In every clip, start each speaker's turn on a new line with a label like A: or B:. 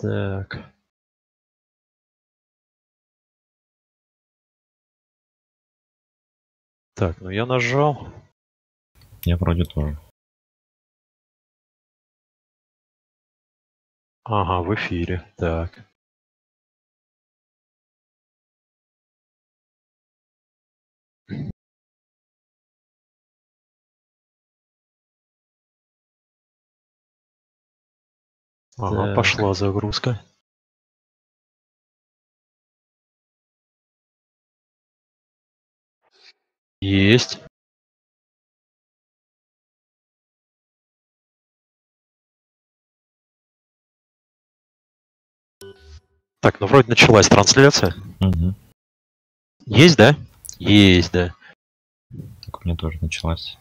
A: Так. Так, ну я нажал.
B: Я вроде тоже.
A: Ага, в эфире. Так. Ага,
B: Так.
A: пошла загрузка. Есть. Так, ну вроде началась трансляция.
B: Угу.
A: Есть, да? Есть, да.
B: Так у меня тоже началась.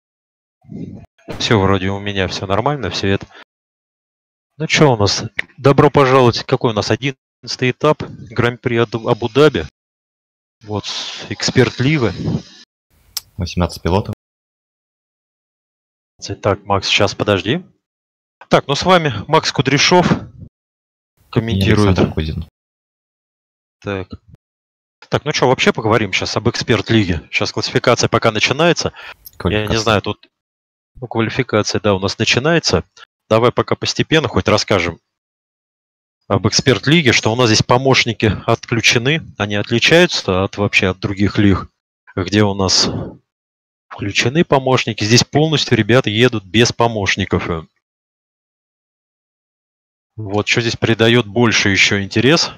A: Все вроде у меня все нормально, все это. Ну что у нас? Добро пожаловать. Какой у нас 11-й этап? Гран-при Абу-Даби. Вот, эксперт Ливы.
B: 18 пилотов.
A: Так, Макс, сейчас подожди. Так, ну с вами Макс Кудряшов.
B: И
A: Комментирует.
B: Александр Кузин.
A: Так. Так, ну что, вообще поговорим сейчас об эксперт-лиге. Сейчас классификация пока начинается. Я не знаю, тут квалификация, да, у нас начинается. Давай пока постепенно хоть расскажем об эксперт-лиге, что у нас здесь помощники отключены. Они отличаются от вообще от других лиг, где у нас включены помощники. Здесь полностью ребята едут без помощников. Вот что здесь придает больше еще интерес.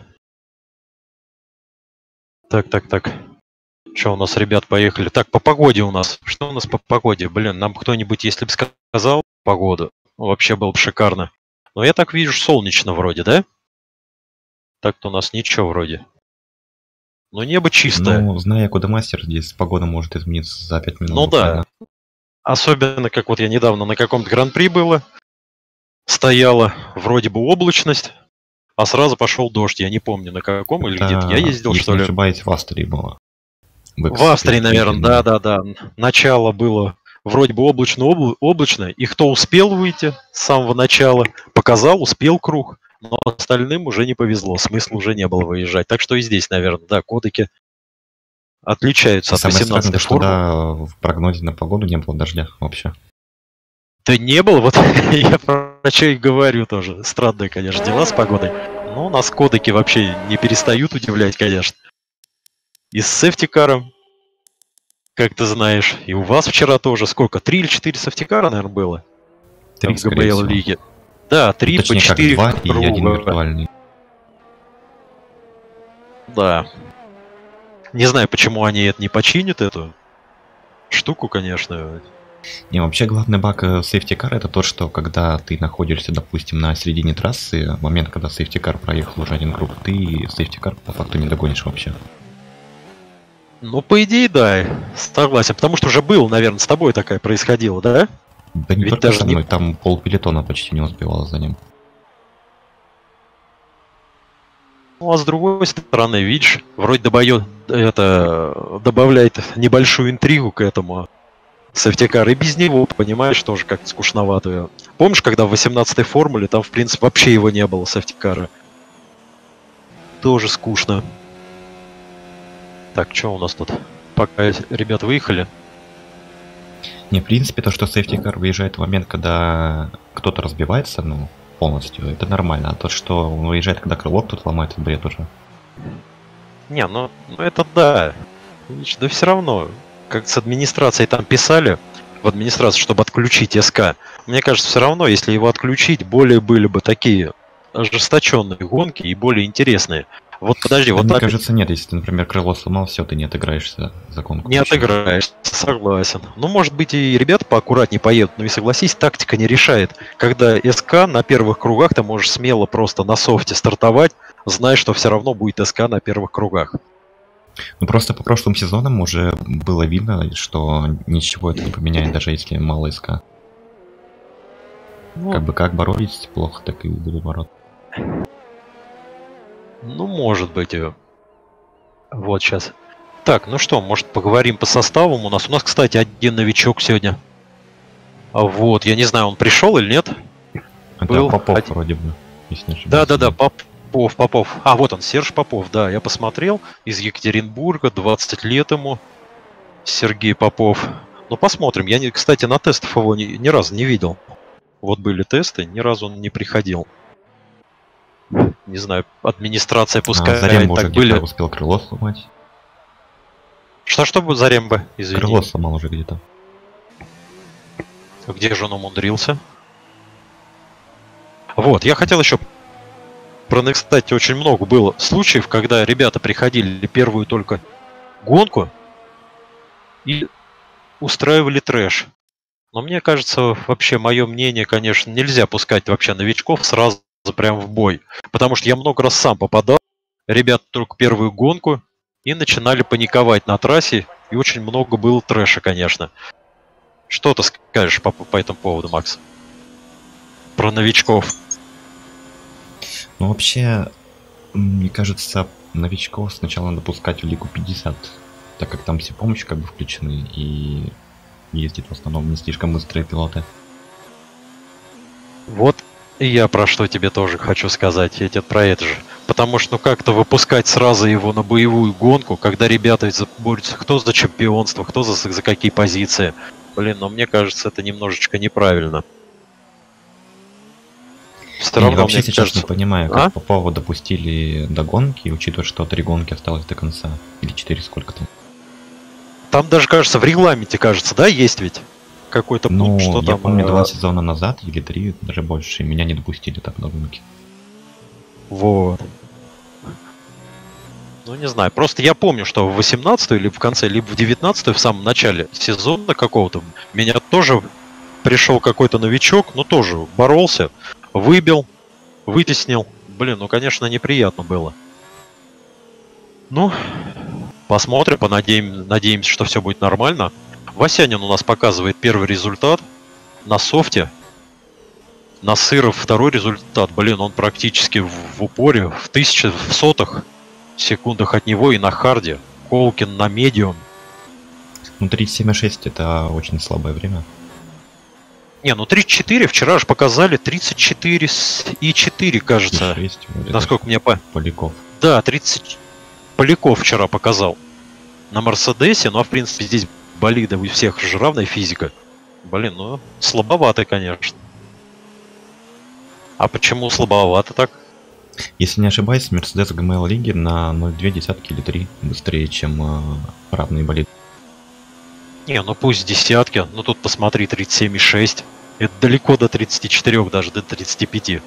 A: Так. Что у нас, ребят, поехали? Так, по погоде у нас. Что у нас по погоде? Блин, нам кто-нибудь, если бы сказал погоду, вообще было бы шикарно. Но я так вижу, солнечно вроде, да? Так-то у нас ничего вроде. Но небо чистое.
B: Ну, зная Кодемастер, здесь погода может измениться за 5 минут.
A: Ну да. Особенно, как вот я недавно на каком-то гран-при было. Стояла вроде бы облачность, а сразу пошел дождь. Я не помню на каком или где-то я ездил,
B: если
A: что ли.
B: не ошибаюсь, в Австрии было.
A: В Австрии, наверное, да. Начало было вроде бы облачно, и кто успел выйти с самого начала, показал, успел круг, но остальным уже не повезло, смысла уже не было выезжать. Так что и здесь, наверное, да, кодеки отличаются от 18-й формы.
B: Да, в прогнозе на погоду не было дождя вообще.
A: Да не было, вот я про что и говорю тоже. Странные, конечно, дела с погодой. Но у нас кодеки вообще не перестают удивлять, конечно. И с сефтикаром, как ты знаешь, и у вас вчера тоже сколько? 3 или 4 сефтикара, наверное, было?
B: 3,
A: в ГБЛ лиге. Да, 3 по 4
B: 2 и 1 виртуальный.
A: Да. Не знаю, почему они это не починят, эту штуку, конечно.
B: Не, вообще главный баг сейфтикара это то, что когда ты находишься, допустим, на середине трассы, в момент, когда сейфтикар проехал уже один круг, ты сейфтикар по факту не догонишь вообще.
A: Ну, по идее, да, согласен. Потому что уже было, наверное, с тобой такая происходило, да?
B: Да не только со мной, там полпелетона почти не успевало за ним.
A: Ну, а с другой стороны, видишь, вроде добавляет небольшую интригу к этому сефтикар. И без него, понимаешь, тоже как-то скучновато. Помнишь, когда в 18-й формуле там, в принципе, вообще его не было, сефтикара? Тоже скучно. Так, что у нас тут? Пока ребят выехали.
B: Не, в принципе, то, что сейфтикар выезжает в момент, когда кто-то разбивается, ну, полностью, это нормально. А то, что он выезжает, когда крыло кто-то ломает, это бред уже.
A: Не, ну это да. Видишь, да все равно. Как с администрацией там писали, в администрации, чтобы отключить СК. Мне кажется, все равно, если его отключить, более были бы такие ожесточенные гонки и более интересные. Вот подожди, вот
B: мне
A: так...
B: кажется, нет, если ты, например, крыло сломал, все, ты не отыграешься за гонку.
A: Не отыграешься, согласен. Ну, может быть, и ребята поаккуратнее поедут, но и согласись, тактика не решает. Когда СК на первых кругах, ты можешь смело просто на софте стартовать, зная, что все равно будет СК на первых кругах.
B: Ну, просто по прошлым сезонам уже было видно, что ничего это не поменяет, даже если мало СК. Ну, как боролись плохо, так и будут бороться.
A: Ну, может быть. Вот сейчас. Так, ну что, может поговорим по составам у нас. У нас, кстати, один новичок сегодня. Вот, я не знаю, он пришел или нет.
B: Это Попов вроде бы. если не ошибаюсь.
A: Да-да-да, Попов. А, вот он, Серж Попов, да, я посмотрел. Из Екатеринбурга, 20 лет ему. Сергей Попов. Ну, посмотрим. Я, кстати, на тестах его ни разу не видел. Вот были тесты, ни разу он не приходил. Не знаю, администрация пускай
B: Заремба уже
A: так
B: где-то
A: были.
B: успел крыло сломать.
A: Что будет Заремба, извини?
B: Крыло сломал уже где-то.
A: Где же он умудрился? Вот, я хотел еще кстати, очень много было случаев, когда ребята приходили первую только гонку и устраивали трэш. Но мне кажется, вообще мое мнение, конечно, нельзя пускать вообще новичков сразу прям в бой. Потому что я много раз сам попадал, ребята только первую гонку и начинали паниковать на трассе, и очень много было трэша, конечно. Что ты скажешь по этому поводу, Макс? Про новичков.
B: Ну, вообще, мне кажется, новичков сначала надо пускать в Лигу 50, так как там все помощи как бы включены, и ездят в основном не слишком быстрые пилоты.
A: Вот и я про что тебе тоже хочу сказать, я тебе про это же. Потому что, ну как-то выпускать сразу его на боевую гонку, когда ребята борются кто за чемпионство, кто за какие позиции. Блин, но мне кажется, это немножечко неправильно. Все равно,
B: вообще
A: мне
B: сейчас
A: кажется...
B: не понимаю, как Попова допустили до гонки, учитывая, что 3 гонки осталось до конца. Или 4, сколько там.
A: Там даже, кажется, в регламенте, кажется, да, есть ведь какой-то пункт, что
B: я
A: там...
B: помню, 2 сезона назад, или 3, даже больше, меня не допустили так до гонки.
A: Вот. Ну, не знаю, просто я помню, что в 18-ю или в конце, либо в 19-ю, в самом начале сезона какого-то, меня тоже пришел какой-то новичок, ну, тоже боролся, выбил, вытеснил. Блин, ну, конечно, неприятно было. Ну, посмотрим, надеемся, что все будет нормально. Васянин у нас показывает первый результат на софте. Насыров второй результат. Блин, он практически в упоре, в сотых секундах от него, и на харде. Колкин на медиум.
B: Ну, 37,6 это очень слабое время.
A: Не, ну 34 вчера же показали 34,4, кажется.
B: 36,
A: насколько мне
B: Поляков.
A: Да, 30 Поляков вчера показал на Мерседесе, ну а в принципе здесь болиды у всех же равная физика. Блин, ну слабовато, конечно. А почему слабовато так?
B: Если не ошибаюсь, Мерседес ГМЛ лиги на 0,2 или 3 быстрее, чем равные болиды.
A: Не, ну пусть десятки, ну тут посмотри, 37,6. Это далеко до 34, даже до 35.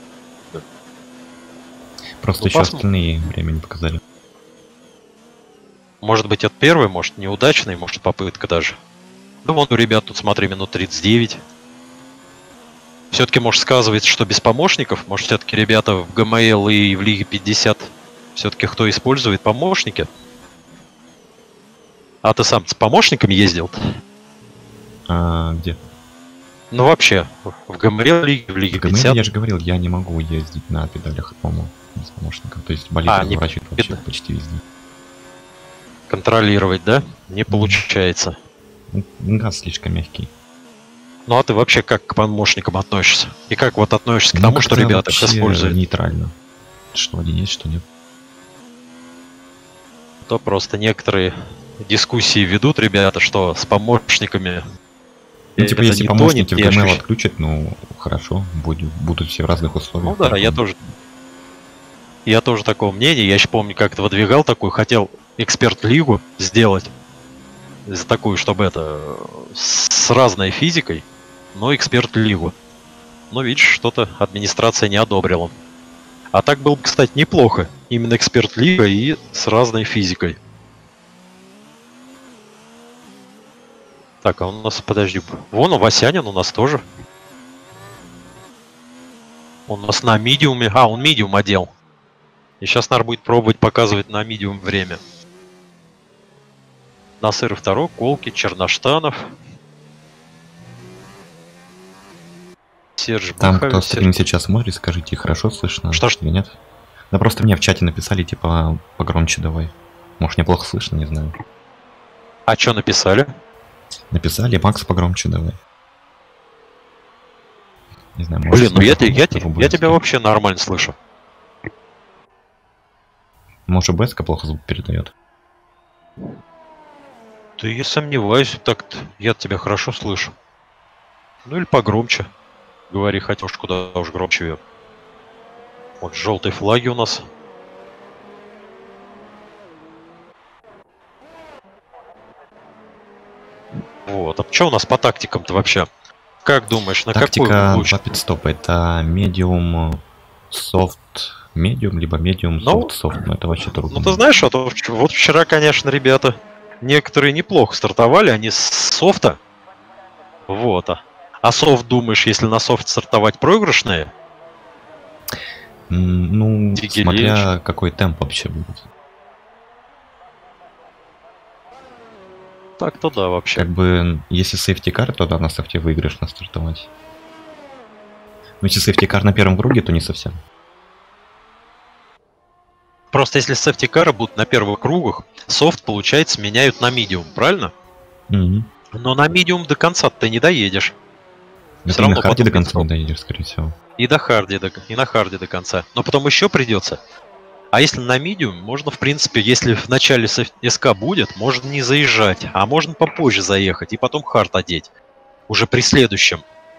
B: Просто
A: ну,
B: еще остальные время не показали.
A: Может быть, это первый, может, неудачный, может, попытка даже. Ну, вон у ребят тут, смотри, минут 39. Все-таки, может, сказывается, что без помощников. Может, все-таки ребята в ГМЛ и в Лиге 50 все-таки кто использует помощники? А ты сам с помощниками ездил?
B: Где?
A: Ну, вообще, в ГМЛ, в Лиге 50.
B: Я же говорил, я не могу ездить на педалях, по-моему, без помощников. То есть болид разворачивает вообще почти везде.
A: Контролировать, да? Не получается.
B: Газ слишком мягкий.
A: Ну а ты вообще как к помощникам относишься? И как вот относишься к тому, что ребята их используют?
B: Нейтрально. Что один есть, что нет.
A: То просто некоторые дискуссии ведут ребята, что с помощниками...
B: Ну, типа, если помощники в ГМЛ отключат, ну, хорошо, будут все в разных условиях.
A: Ну да, я тоже такого мнения. Я еще помню, как-то выдвигал такую, хотел эксперт-лигу сделать. За такую, чтобы это... с разной физикой, но эксперт-лигу. Но видишь, что-то администрация не одобрила. А так было бы, кстати, неплохо. Именно эксперт-лига и с разной физикой. Так, а у нас, подожди, вон у Васянин у нас тоже. Он у нас на медиуме. А, он медиум одел. И сейчас, наверное, будет пробовать показывать на медиум время. Насыр второй, Колки, Черноштанов. Серж
B: Там,
A: Буховец,
B: кто стрим сейчас смотрит, скажите, хорошо слышно или нет? Да просто мне в чате написали, типа, погромче давай. Может, мне плохо слышно, не знаю.
A: А что написали?
B: Написали, Макс, погромче давай. Не знаю,
A: блин, ну я тебя вообще нормально слышу.
B: Может, БСК плохо звук передает?
A: Да я сомневаюсь, так я тебя хорошо слышу. Ну или погромче. Говори, хотя уж куда уж громче ее. Вот желтые флаги у нас. Вот. А что у нас по тактикам-то вообще? Как думаешь, на
B: Тактика
A: какой лучше?
B: 2 пидстопа. Это медиум, софт, медиум, либо медиум,
A: Ну,
B: софт. Но это вообще трудно.
A: Ну ты знаешь, вот вчера, конечно, ребята некоторые неплохо стартовали, они с софта. Вот. А софт, думаешь, если на софт стартовать проигрышные?
B: Ну,
A: Дигелевич.
B: смотря какой темп вообще будет.
A: Так-то да, вообще.
B: Как бы, если сейфтикар, то да, на софте выигрышно стартовать. Но если сейфтикар на первом круге, то не совсем.
A: Просто если сефтикары будут на первых кругах, софт, получается, меняют на медиум, правильно? Но на медиум до конца ты не доедешь.
B: Да ты на харде до конца не доедешь, скорее всего.
A: И на харде до конца. Но потом еще придется. А если на медиум, можно, в принципе, если в начале СК будет, можно не заезжать, а можно попозже заехать и потом хард одеть. Уже при следующем.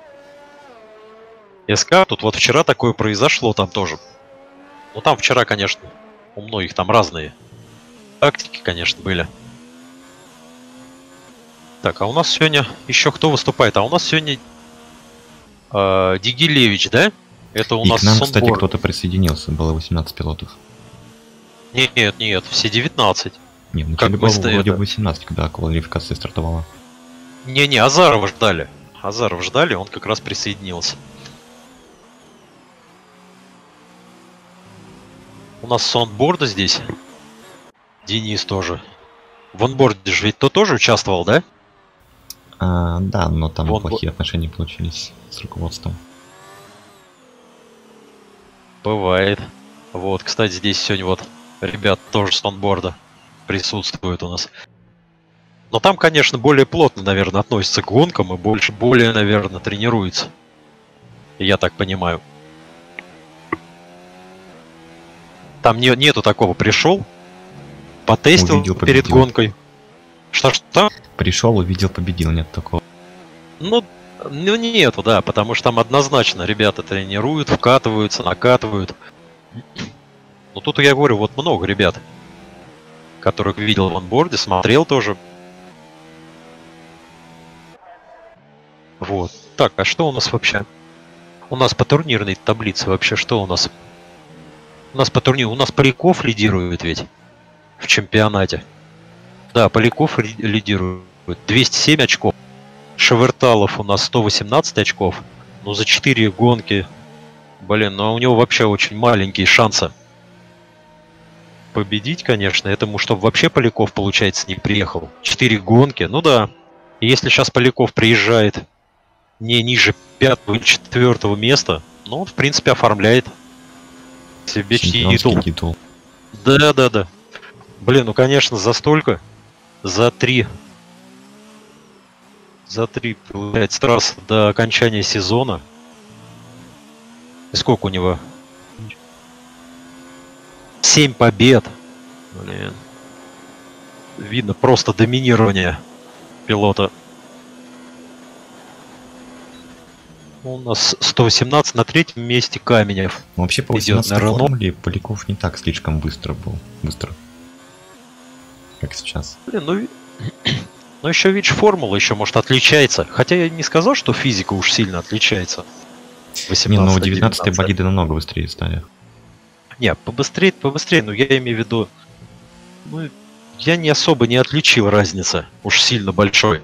A: СК, тут вот вчера такое произошло там тоже. Ну там вчера, конечно, у многих там разные тактики, конечно, были. Так, а у нас сегодня еще кто выступает? А у нас сегодня Дигилевич, да? Это у
B: И
A: нас
B: к нам,
A: Сонборн.
B: кстати, кто-то присоединился. Было 18 пилотов.
A: Нет, все 19.
B: Не, в начале было вроде 18, когда квалификация стартовала.
A: Не, Азарова ждали. Азаров ждали, он как раз присоединился. У нас с онборда здесь. Денис тоже. В онборде же ведь тоже участвовал, да?
B: Да, но там плохие отношения получились с руководством.
A: Бывает. Вот, кстати, здесь сегодня вот ребят тоже с онборда присутствуют у нас. Но там, конечно, более плотно, наверное, относятся к гонкам и более, наверное, тренируются. Я так понимаю. Там нету такого. Пришел, потестил перед гонкой. Что?
B: Пришел, увидел, победил, нет такого.
A: Ну нету, да, потому что там однозначно ребята тренируют, вкатываются, накатывают. Ну тут я говорю, вот много ребят, которых видел в онборде, смотрел тоже. Вот. Так, а что у нас вообще? У нас по турнирной таблице вообще что у нас? У нас по турниру, у нас Поляков лидирует ведь в чемпионате. Да, Поляков лидирует. 207 очков. Шеверталов у нас 118 очков. Ну, за 4 гонки. Блин, ну у него вообще очень маленькие шансы победить, конечно. Этому, чтобы вообще Поляков, получается, не приехал. 4 гонки, ну да. И если сейчас Поляков приезжает не ниже 5-го или 4-го места, ну, он, в принципе, оформляет себе титул. Да. Блин, ну, конечно, за столько. За 3, получается, трасс до окончания сезона. И сколько у него? 7 побед. Блин. Видно просто доминирование пилота. У нас 118 на 3-м месте Каменев.
B: Вообще, по 18 формуле Поляков не так слишком быстро был. Как сейчас.
A: Блин, ну еще, видишь, формула еще, может, отличается. Хотя я не сказал, что физика уж сильно отличается.
B: 19-е болиды намного быстрее стали.
A: Не, побыстрее, но я имею в виду... Ну, я не особо не отличил разницы. Уж сильно большой.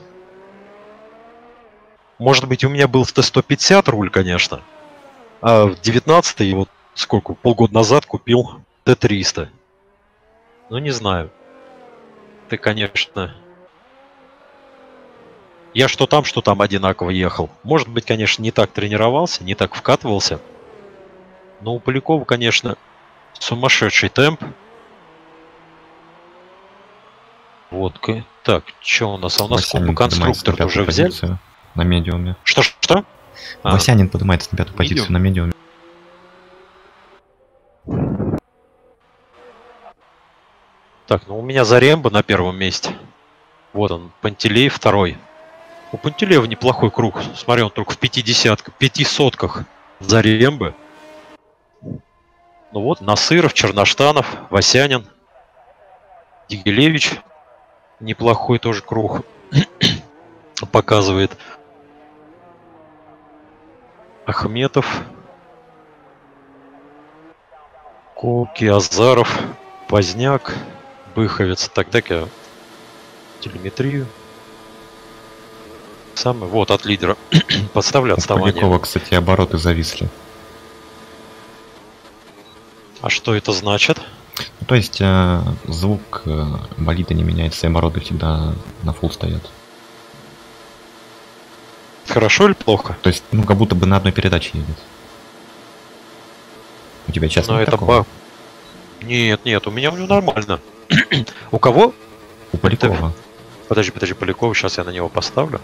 A: Может быть, у меня был в Т-150 руль, конечно. А в 19-й, вот сколько, полгода назад купил Т-300. Ну, не знаю. Ты, конечно... Я что там одинаково ехал. Может быть, конечно, не так тренировался, не так вкатывался. Но у Полякова, конечно, сумасшедший темп. Вот. Так, что у нас? А у нас Кубок Конструктор уже взяли?
B: На медиуме.
A: Что?
B: Васянин поднимается на 5-ю позицию на медиуме.
A: Так, ну у меня Заремба на первом месте. Вот он, Пантелеев второй. У Пантелеева неплохой круг. Смотри, он только в 500-ках Зарембы. Ну вот, Насыров, Черноштанов, Васянин, Дигилевич. Неплохой тоже круг показывает. Ахметов, Колки, Азаров, Поздняк, Быховец. Так я телеметрию. Самый, вот, от лидера подставлю отставание.
B: У Полякова, кстати, обороты зависли.
A: А что это значит?
B: Ну, то есть звук болида не меняется, и обороты всегда на фулл стоят.
A: Хорошо или плохо?
B: То есть, ну, как будто бы на одной передаче едет. У тебя сейчас нет такого?
A: Нет, у меня нормально. У кого?
B: У Полякова.
A: Подожди, Полякова, сейчас я на него поставлю.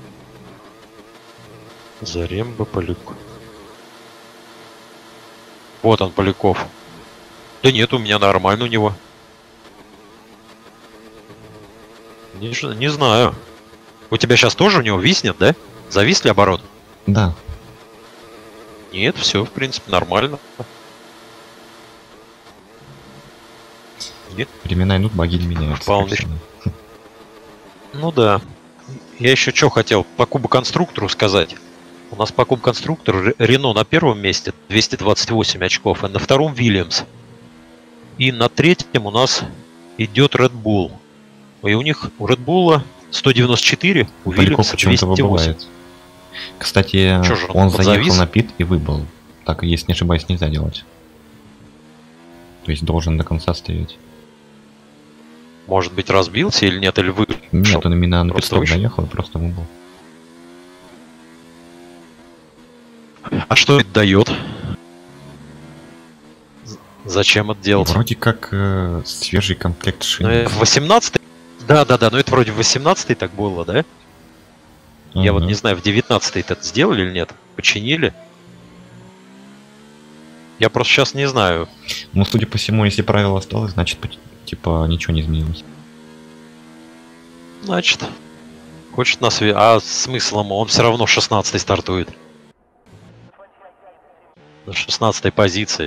A: Заремба, Поляков. Вот он, Поляков. Да нет, у меня нормально у него. Не знаю. У тебя сейчас тоже у него виснет, да? Зависли оборот?
B: Да.
A: Нет, все, в принципе, нормально. Нет.
B: Времена идут, боги не меняются.
A: Вполне. Ну да. Я еще что хотел по кубоконструктору сказать. У нас по кубоконструктору Рено на первом месте 228 очков, а на втором Вильямс. И на третьем у нас идет Red Bull. И у них у Red Bull 194, у Вильямса 208.
B: Кстати, он заехал на пит и выбыл. Так, если не ошибаюсь, нельзя делать. То есть должен до конца стоять.
A: Может быть, разбился или нет, или вы?
B: Нет, он именно на пит-стоп заехал и просто выбыл.
A: А что это дает? Зачем это делать?
B: Вроде как свежий комплект шин.
A: Ну, в 18-й? Да, ну это вроде в 18-й так было, да? Я вот не знаю, в 19-й это сделали или нет? Починили? Я просто сейчас не знаю.
B: Ну, судя по всему, если правило осталось, значит, типа, ничего не изменилось.
A: Значит, хочет нас... А смыслом? Он все равно 16-й стартует. На 16-й позиции.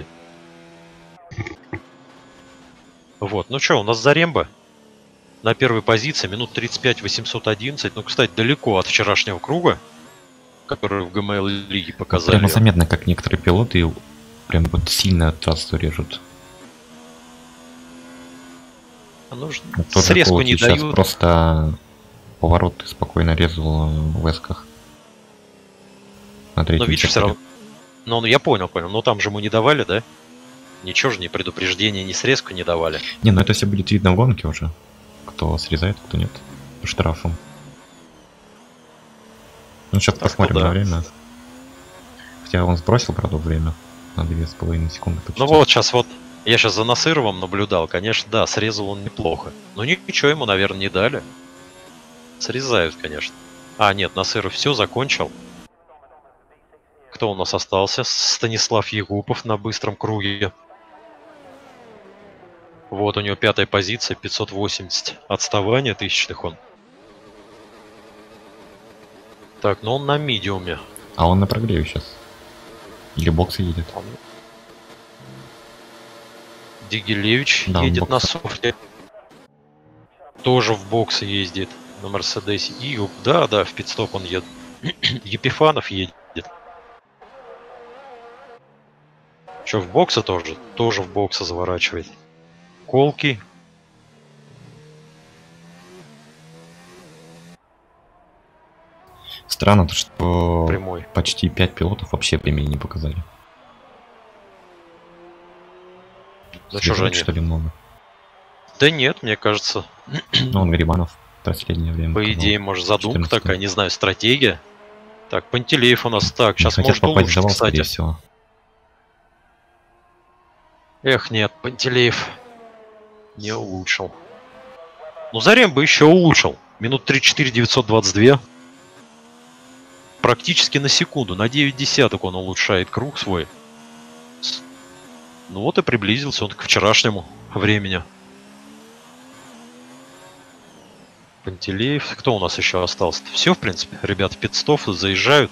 A: Вот, ну что, у нас Заремба на первой позиции, минут 35 811. Ну, кстати, далеко от вчерашнего круга, который в ГМЛ лиге показали.
B: Прямо заметно, как некоторые пилоты прям вот сильно трассу режут.
A: Ну, срезку не
B: сейчас
A: дают.
B: Просто повороты спокойно резал в эсках.
A: Но видишь, все равно. Ну, я понял. Но там же ему не давали, да? Ничего же, ни предупреждения, ни срезку не давали.
B: Не, ну это все будет видно в гонке уже. Кто срезает, кто нет. По штрафам. Ну, сейчас посмотрим на время. Хотя он сбросил, правда, время. На 2,5 секунды почти.
A: Ну вот, сейчас вот. Я сейчас за Насыровым наблюдал. Конечно, да, срезал он неплохо. Но ничего ему, наверное, не дали. Срезают, конечно. А, нет, Насыров все закончил. Кто у нас остался? Станислав Егупов на быстром круге. Вот у него 5-я позиция, 580. Отставание тысячных он. Так, ну он на медиуме.
B: А он на прогреве сейчас. Или боксы едет.
A: Дигилевич едет на софте. Тоже в боксы ездит. На Мерседесе. И, да, в пит-стоп он едет. Епифанов едет. Что, в боксы тоже? Тоже в боксы заворачивает. Колки.
B: Странно, что
A: прямой.
B: Почти 5 пилотов вообще времени не показали.
A: Да что же они?
B: Что ли много?
A: Да нет, мне кажется.
B: Ну, он Грибанов в последнее время.
A: По идее, может, задумка такая, не знаю, стратегия. Так, Пантелеев у нас так, сейчас может улучшить, кстати.
B: Всего.
A: Эх, нет, Пантелеев не улучшил. Ну, Заремба еще улучшил. Минут 3-4 922. практически на секунду, на 9 десяток он улучшает круг свой. Ну вот и приблизился он к вчерашнему времени. Пантелеев. Кто у нас еще остался? Все, в принципе. Ребята, пит-стоп заезжают.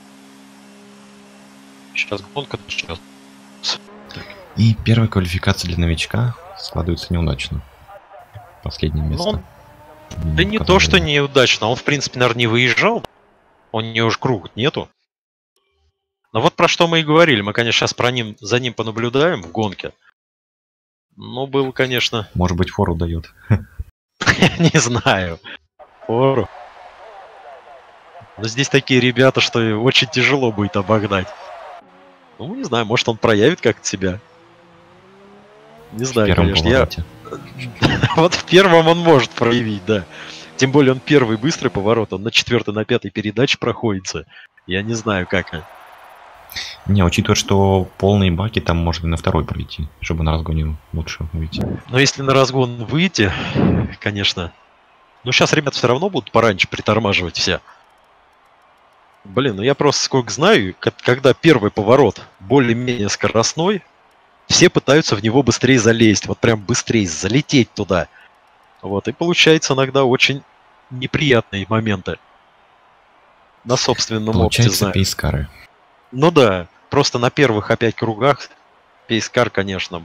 A: Сейчас гонка начнется.
B: И первая квалификация для новичка складывается неудачно. Последнее место.
A: Да не то, что неудачно. Он, в принципе, наверное, не выезжал. У него уж круг нету. Но вот про что мы и говорили. Мы, конечно, сейчас за ним понаблюдаем в гонке. Ну, был, конечно...
B: Может быть, фору дает.
A: Не знаю. Фору. Но здесь такие ребята, что очень тяжело будет обогнать. Ну, не знаю, может, он проявит как-то себя. Не знаю, конечно. Вот в первом он может проявить, да. Тем более он первый быстрый поворот, он на 4-й, на 5-й передаче проходится. Я не знаю, как.
B: Не, учитывая, что полные баки, там можно и на второй пройти, чтобы на разгоне лучше выйти.
A: Но если на разгон выйти, конечно... Ну, сейчас ребят все равно будут пораньше притормаживать все. Блин, ну я просто сколько знаю, когда первый поворот более-менее скоростной, все пытаются в него быстрее залезть, вот прям быстрее залететь туда. Вот, и получается иногда очень неприятные моменты. На собственном опыте знаю.
B: пейскары.
A: Ну да, просто на первых опять кругах пейскар, конечно,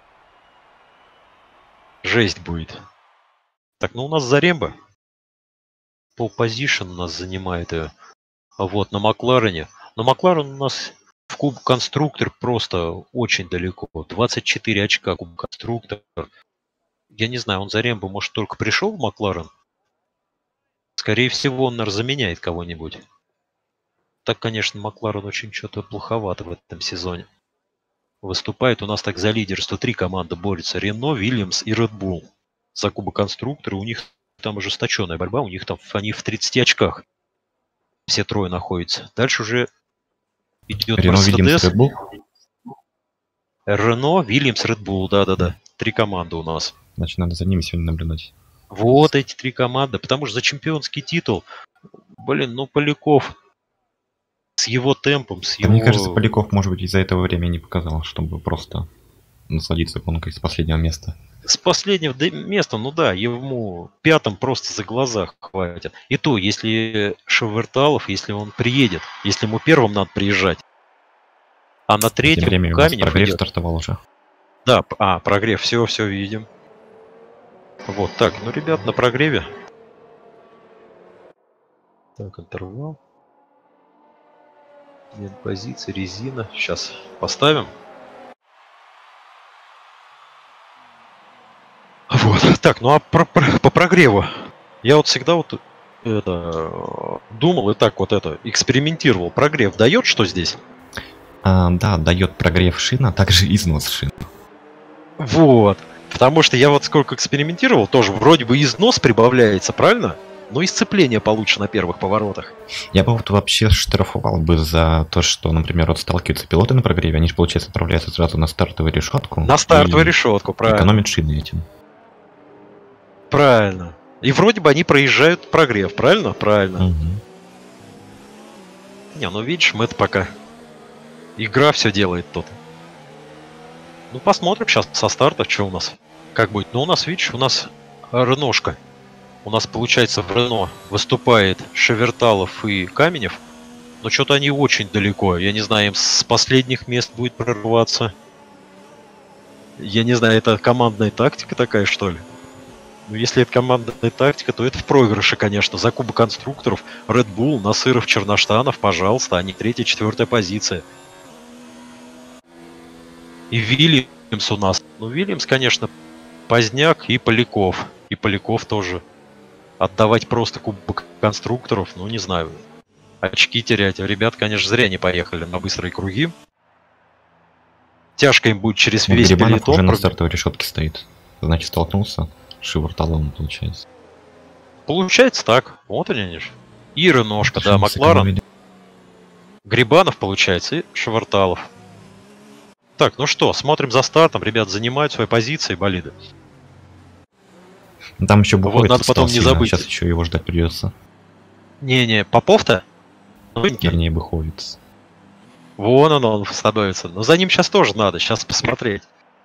A: жесть будет. Так, ну у нас Заремба. Пол позишн у нас занимает ее. Вот, на Макларене. Но Макларен у нас в Куб Конструктор просто очень далеко. 24 очка Куб Конструктор. Я не знаю, он Заремба, может, только пришел в Макларен? Скорее всего, он, наверное, заменяет кого-нибудь. Так, конечно, Макларен очень что-то плоховато в этом сезоне. Выступает у нас так за лидерство. 3 команды борются. Рено, Вильямс и Red Bull. За Кубок Конструктора. У них там ожесточенная борьба. У них там они в 30 очках. Все трое находятся. Дальше уже идет
B: Рено, Вильямс,
A: Мерседес.
B: Red Bull?
A: Рено, Вильямс, Red Bull. Да-да-да. 3 команды у нас.
B: Значит, надо за ними сегодня наблюдать.
A: Вот эти 3 команды. Потому что за чемпионский титул, блин, ну Поляков с его темпом, с его...
B: Мне кажется, Поляков, может быть, из-за этого времени не показал, чтобы просто насладиться гонкой с последнего места.
A: С последнего места, ну да, ему 5-м просто за глаза хватит. И то, если Шеверталов, если он приедет, если ему 1-м надо приезжать. А на 3-м Каменев
B: прогрев стартовал уже.
A: Да, прогрев, все видим. Вот, так, ну, ребят, на прогреве. Так, интервал. Нет позиции, резина. Сейчас поставим. Вот, так, ну а по прогреву. Я вот всегда вот думал и так вот экспериментировал. Прогрев дает что здесь?
B: Да, дает прогрев шин, а также износ шин.
A: Вот. Потому что я вот сколько экспериментировал, тоже вроде бы износ прибавляется, правильно? Но и сцепление получше на первых поворотах.
B: Я бы вот вообще штрафовал бы за то, что, например, вот сталкиваются пилоты на прогреве, они же, получается, отправляются сразу на стартовую решетку.
A: На стартовую решетку, правильно.
B: Экономят шины этим.
A: Правильно. И вроде бы они проезжают прогрев, правильно? Правильно.
B: Угу.
A: Не, ну видишь, мы это пока... Игра все делает тут. Ну, посмотрим сейчас со старта, что у нас. Как будет. Ну, у нас, видишь, у нас Реношка. У нас, получается, в Рено выступает Шеверталов и Каменев. Но что-то они очень далеко. Я не знаю, им с последних мест будет прорываться. Я не знаю, это командная тактика такая, что ли? Ну, если это командная тактика, то это в проигрыше, конечно. За Кубок Конструкторов Red Bull, Насыров, Черноштанов, пожалуйста, они 3-4 позиция. И Вильямс у нас. Ну, Вильямс, конечно, поздняк и Поляков. И Поляков тоже. Отдавать просто Кубок Конструкторов, ну, не знаю. Очки терять. Ребят, конечно, зря не поехали на быстрые круги. Тяжко им будет через весь
B: Грибанов
A: пелотон.
B: Уже на стартовой решетке стоит. Значит, столкнулся с Шеверталовым, получается.
A: Получается так. Вот они же. И Реношка, да, Макларен. Грибанов, получается, и Шеверталов. Так, ну что, смотрим за стартом. Ребят занимают свои позиции, болиды.
B: Там еще Буковец
A: вот, надо потом не забыть.
B: Сейчас еще его ждать придется.
A: Не-не, Попов-то? Новенький.
B: Вернее, выходит.
A: Вон он становится. Но за ним сейчас тоже надо, сейчас посмотреть.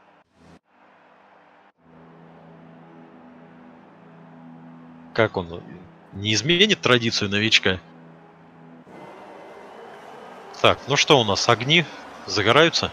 A: Как он не изменит традицию новичка? Так, ну что у нас? Огни загораются?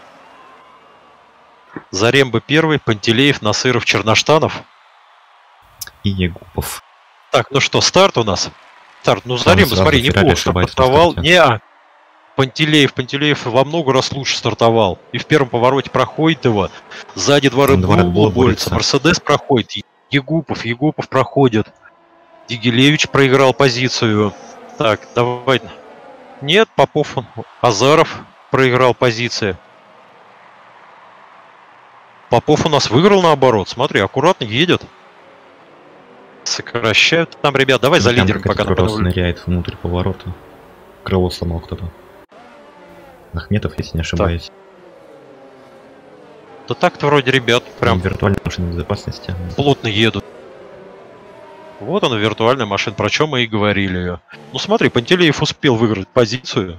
A: Заремба первый, Пантелеев, Насыров, Черноштанов.
B: И Егупов.
A: Так, ну что, старт у нас? Старт, ну Заремба, смотри, неплохо стартовал. Пантелеев во много раз лучше стартовал. И в первом повороте проходит его. Сзади два Red Bull борются. Мерседес проходит. Егупов проходит. Дигилевич проиграл позицию. Так, давай. Нет, Попов, Азаров проиграл позиции. Попов у нас выиграл наоборот. Смотри, аккуратно едет. Сокращают там, ребят. Давай за лидером пока
B: напомню. Ныряет внутрь поворота. Крыло сломал кто-то. Ахметов, если не ошибаюсь.
A: Так. Да так-то вроде ребят прям
B: виртуальная машина безопасности.
A: Плотно едут. Вот она, виртуальная машина, про чем мы и говорили ее. Ну смотри, Пантелеев успел выиграть позицию.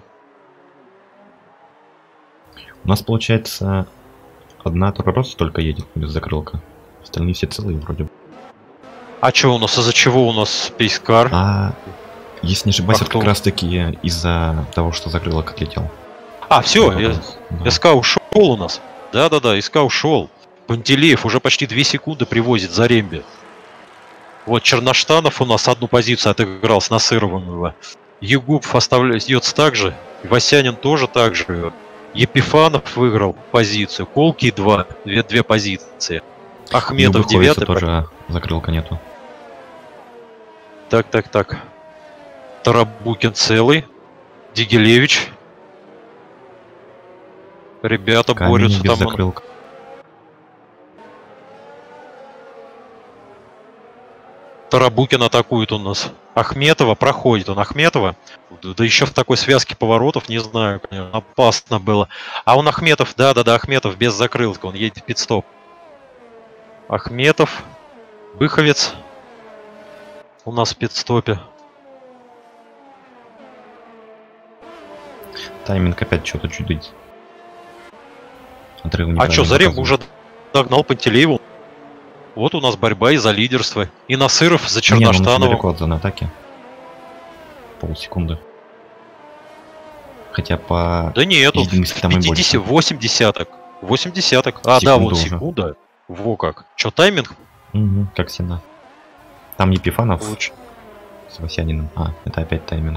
B: У нас получается одна Туророса только едет без закрылка. Остальные все целые вроде бы.
A: А что у нас? Из-за чего у нас Пейскар?
B: Если не ошибаюсь, это как раз таки из-за того, что закрылок отлетел.
A: Все, СК ушел у нас. Да, СК ушел. Пантелеев уже почти 2 секунды привозит за Рембе. Вот Черноштанов у нас одну позицию отыграл с Насыровым. Егупов остается так же. Васянин тоже так же. Епифанов выиграл позицию. Колкий 2 позиции. Ахметов 9.
B: Тоже закрылка нету.
A: Так. Тарабукин целый. Дигилевич. Ребята борются там.
B: Закрылка.
A: Тарабукин атакует у нас. Ахметова проходит он. Ахметова. Да еще в такой связке поворотов, не знаю, конечно, опасно было. А он Ахметов, да, Ахметов без закрылка. Он едет в пит-стоп. Ахметов. Быховец. У нас в пит-стопе.
B: Тайминг опять что-то чудить.
A: А что, Заремба уже догнал Пантелееву? Вот у нас борьба и за лидерство. И Насыров за Черноштановым.
B: Далеко от зоны атаки. Полсекунды. Хотя по...
A: Да нет, тут 50, 80-ок. 80-ок. Да, вот уже. Секунда. Во как. Че, тайминг?
B: Угу, как всегда. Там Епифанов лучше с Васяниным. Это опять тайминг.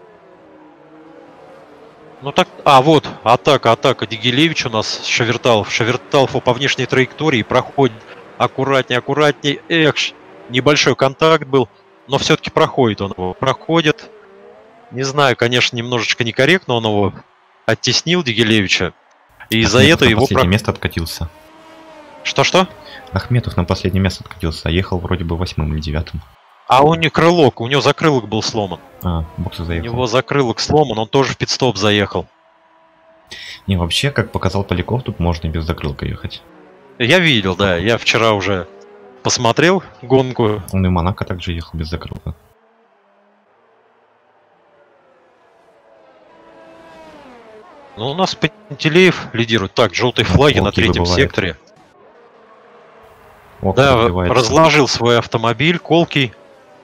A: Ну так, вот, атака. Дигилевич у нас Шаверталов. Шаверталов по внешней траектории проходит аккуратней. Небольшой контакт был, но все-таки проходит он его. Проходит. Не знаю, конечно, немножечко некорректно он его оттеснил, Дигилевича. И из-за этого его...
B: последнее место откатился.
A: Что?
B: Ахметов на последнее место откатился, а ехал вроде бы 8-м или 9-м.
A: А у него крылок, у него закрылок был сломан.
B: боксы заехал.
A: У него закрылок сломан, он тоже в пит-стоп заехал.
B: Не, вообще, как показал Поляков, тут можно и без закрылка ехать.
A: Я видел, да, я вчера уже посмотрел гонку.
B: Он и в Монако также ехал без закрылка.
A: Ну, у нас Пантелеев лидирует. Так, желтые флаги на третьем секторе. Разложил свой автомобиль, Колкий.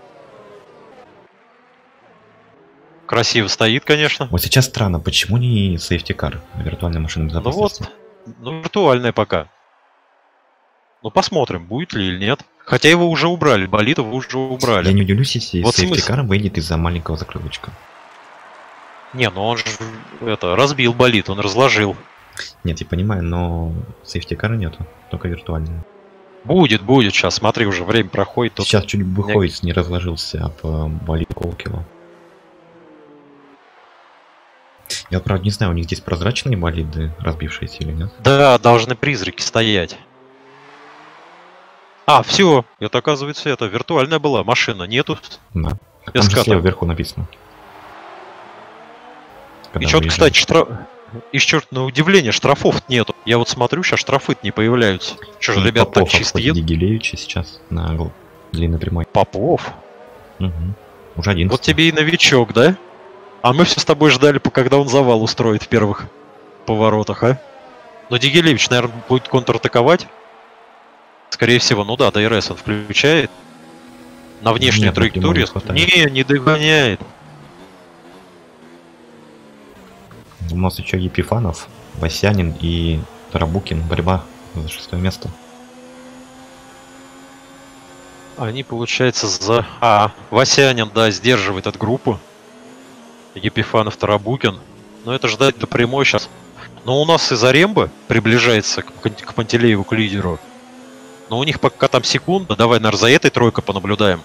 A: Красиво стоит, конечно.
B: Вот сейчас странно, почему не сейфтикар, виртуальная машина безопасности?
A: Виртуальная пока. Ну, посмотрим, будет ли или нет. Хотя его уже убрали, болид его уже убрали.
B: Я не удивлюсь, если сейфтикар выйдет из-за маленького закрылочка.
A: Не, ну он же разбил болид, он разложил.
B: Нет, я понимаю, но сейфтикара нету, только виртуальная.
A: Будет, сейчас, смотри, уже время проходит.
B: Сейчас чуть выходит, не разложился по болид Колкила. Я, правда, не знаю, у них здесь прозрачные болиды, разбившиеся или нет?
A: Да, должны призраки стоять. Все, это, оказывается, это виртуальная была машина, нету.
B: Да, там же слева вверху написано.
A: И что-то, кстати, на удивление, штрафов нету. Я вот смотрю, сейчас штрафы не появляются. Что же, ребят, так чисто едут?
B: Дигилевича сейчас на длинной прямой.
A: Попов?
B: Угу. Уже 11.
A: Вот тебе и новичок, да? А мы все с тобой ждали, когда он завал устроит в первых поворотах, а? Но Дигилевич, наверное, будет контратаковать. Скорее всего, ну да, ДРС он включает. На внешнюю траекторию. Не догоняет.
B: У нас еще Епифанов, Васянин и Тарабукин. Борьба за 6-е место.
A: Они, получается, за... Васянин, да, сдерживает от группы. Епифанов, Тарабукин. Но это ждать до прямой сейчас. Но у нас и Заремба приближается к Пантелееву, к лидеру. Но у них пока там секунда. Давай, наверное, за этой тройкой понаблюдаем.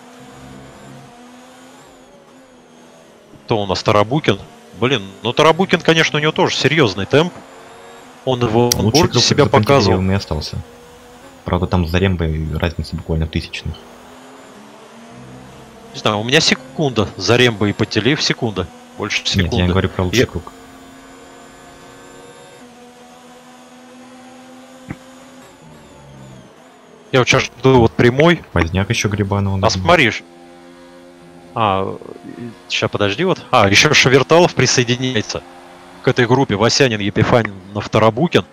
A: Кто у нас? Тарабукин. Блин, ну Тарабукин, конечно, у него тоже серьезный темп. Он его в борде себя показывал.
B: Он и остался. Правда, там с Зарембой разница буквально тысячных.
A: Не знаю, у меня секунда. Заремба и Пантелеев секунда. Больше секунды.
B: Нет, я говорю про лучший круг.
A: Я вот сейчас жду вот прямой.
B: Поздняк еще Грибанова.
A: Смотришь. Сейчас подожди вот. Еще Шаверталов присоединяется к этой группе. Васянин, Епифанин, Тарабукин.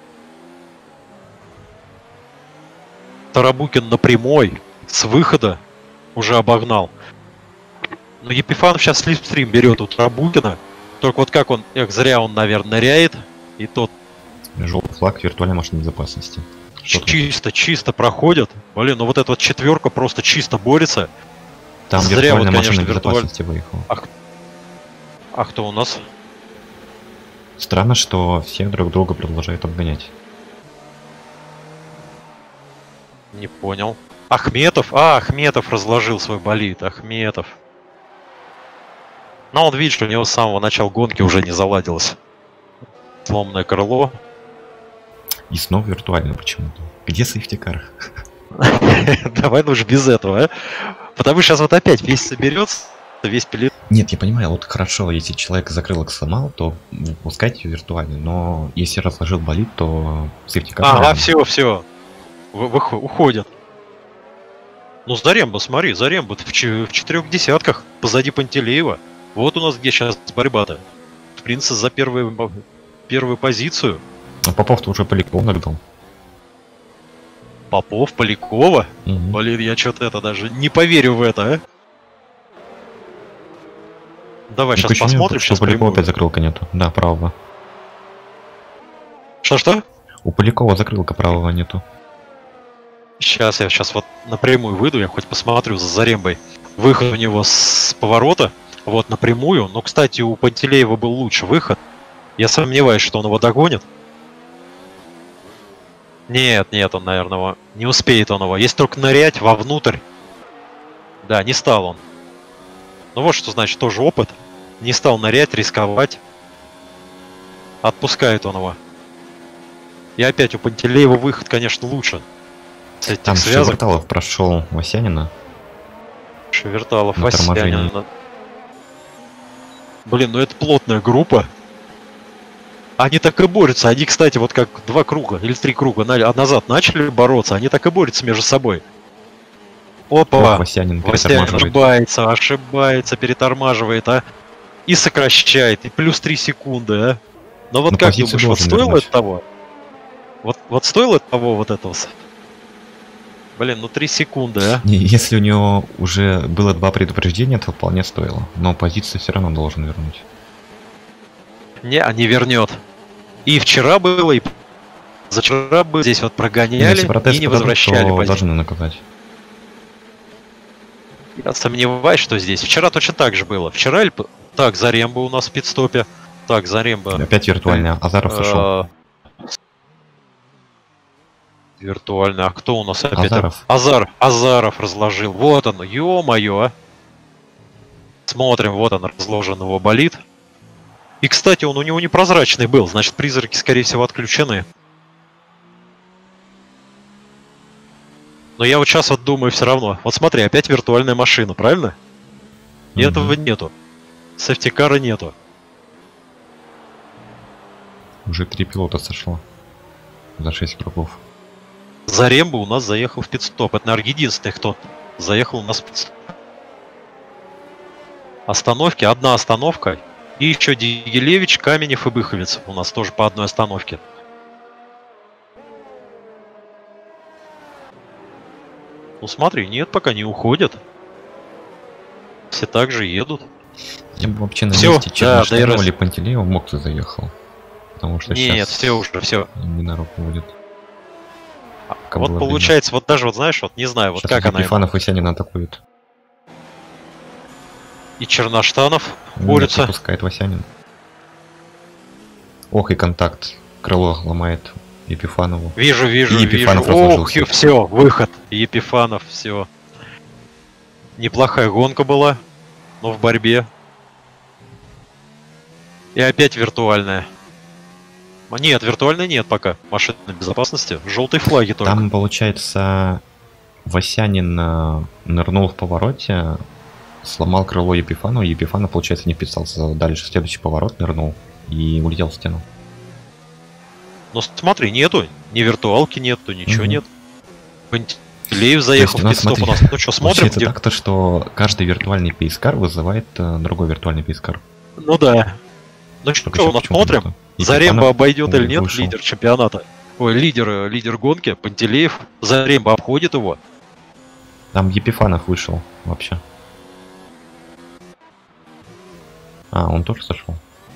A: Тарабукин на прямой. С выхода уже обогнал. Но Епифанов сейчас слипстрим берет у Тарабукина. Только вот как он, зря он, наверное, ныряет. И тот...
B: Желтый флаг, виртуальная машина безопасности.
A: Чисто проходят. Блин, ну вот эта вот четверка просто чисто борется.
B: Там
A: зря
B: виртуальная машина безопасности выехала.
A: А кто у нас?
B: Странно, что все друг друга продолжают обгонять.
A: Не понял. Ахметов? Ахметов разложил свой болид. Ахметов. Но он видит, что у него с самого начала гонки уже не заладилось. Сломанное крыло.
B: И снова виртуально почему-то. Где сейфтикар?
A: Давай лучше без этого, а? Потому что сейчас вот опять весь соберется, весь пилит.
B: Нет, я понимаю, вот хорошо, если человек закрылок сломал, то пускайте ее виртуально. Но если разложил болид, то сейфтикар...
A: все. Уходят. Ну, Заремба, смотри, Заремба в 4 десятках позади Пантелеева. Вот у нас где сейчас борьба-то. В принципе, за первую позицию.
B: А Попов-то уже Полякова нагнал.
A: Попов, Полякова?
B: Угу.
A: Блин, я что-то даже не поверю в это, а? Давай сейчас посмотрим.
B: Что у Полякова опять закрылка нету. Да, правого.
A: Что?
B: У Полякова закрылка правого нету.
A: Сейчас я вот напрямую выйду, я хоть посмотрю за Зарембой. Выход у него с поворота, вот напрямую. Но, кстати, у Пантелеева был лучше выход. Я сомневаюсь, что он его догонит. Нет, он, наверное, не успеет он его. Если только нырять вовнутрь. Да, не стал он. Ну вот что значит тоже опыт. Не стал нырять, рисковать. Отпускает он его. И опять у Пантелеева выход, конечно, лучше.
B: Там Шеверталов прошел Васянина.
A: Шеверталов, Васянина. Блин, ну это плотная группа. Они так и борются. Они, кстати, вот как 2 круга или 3 круга назад начали бороться. Они так и борются между собой. Опа!
B: Васянин
A: ошибается, перетормаживает, а? И сокращает, и плюс 3 секунды, а? Но вот как думаешь, вот стоило это того? Вот стоило это того вот этого? Блин, ну 3 секунды, а?
B: Если у него уже было 2 предупреждения, то вполне стоило. Но позицию все равно должен вернуть.
A: Не вернет. И вчера было, и зачера было. Здесь вот прогоняли и не возвращали позицию.
B: Должны наказать.
A: Я сомневаюсь, что здесь. Вчера точно так же было. Вчера... Так, Заремба у нас в пит-стопе. Так, Заремба...
B: Опять виртуально. Азаров сошел.
A: Виртуально. А кто у нас опять? Азаров разложил. Вот он. Ё-моё. Смотрим, вот он разложен его болид. И, кстати, он у него непрозрачный был. Значит, призраки, скорее всего, отключены. Но я вот сейчас вот думаю все равно. Вот смотри, опять виртуальная машина, правильно? И этого нету. Сейфтикара нету.
B: Уже 3 пилота сошло. За 6 кругов.
A: Заремба у нас заехал в пит-стоп. Это, наверное, единственный, кто заехал у нас в пит-стоп. Остановки. Одна остановка. И еще Дигилевич, Каменев и Быховец. У нас тоже по одной остановке. Ну смотри, нет, пока не уходят. Все так же едут.
B: Я бы вообще на
A: Всё,
B: месте
A: да,
B: Черноштанова или Пантелеева мог ты заехал. Потому что
A: нет,
B: сейчас
A: все уже, все.
B: не на руку будет.
A: Вот получается, вот даже, вот знаешь, вот не знаю, вот
B: сейчас
A: как она...
B: Епифанов и Сянин атакуют.
A: И Черноштанов
B: Нет,
A: борются.
B: пускает Васянин. Ох, и контакт. Крыло ломает Епифанову.
A: Вижу,
B: И Епифанов
A: вижу. Ох,
B: разложился.
A: все, выход. Епифанов, все. Неплохая гонка была, но в борьбе. И опять виртуальная. Нет, виртуальной нет пока. Машина безопасности. Желтые флаги только.
B: Там, получается, Васянин нырнул в повороте, сломал крыло Епифану, и Епифанов, получается, не вписался дальше. В следующий поворот нырнул и улетел в стену.
A: Но смотри, нету. Ни виртуалки нету, ничего
B: Мгм.
A: нет. Пантелеев заехал в пит-стоп у нас. Ну что, смотрим,
B: Получается
A: где...
B: так-то, что каждый виртуальный пейскар вызывает другой виртуальный пейскар.
A: Ну да. Ну что, у нас смотрим. Заремба обойдет или нет
B: вышел.
A: лидер чемпионата? Ой, лидер гонки, Пантелеев. Заремба обходит его.
B: Там Епифанов вышел вообще. А, он тоже сошел.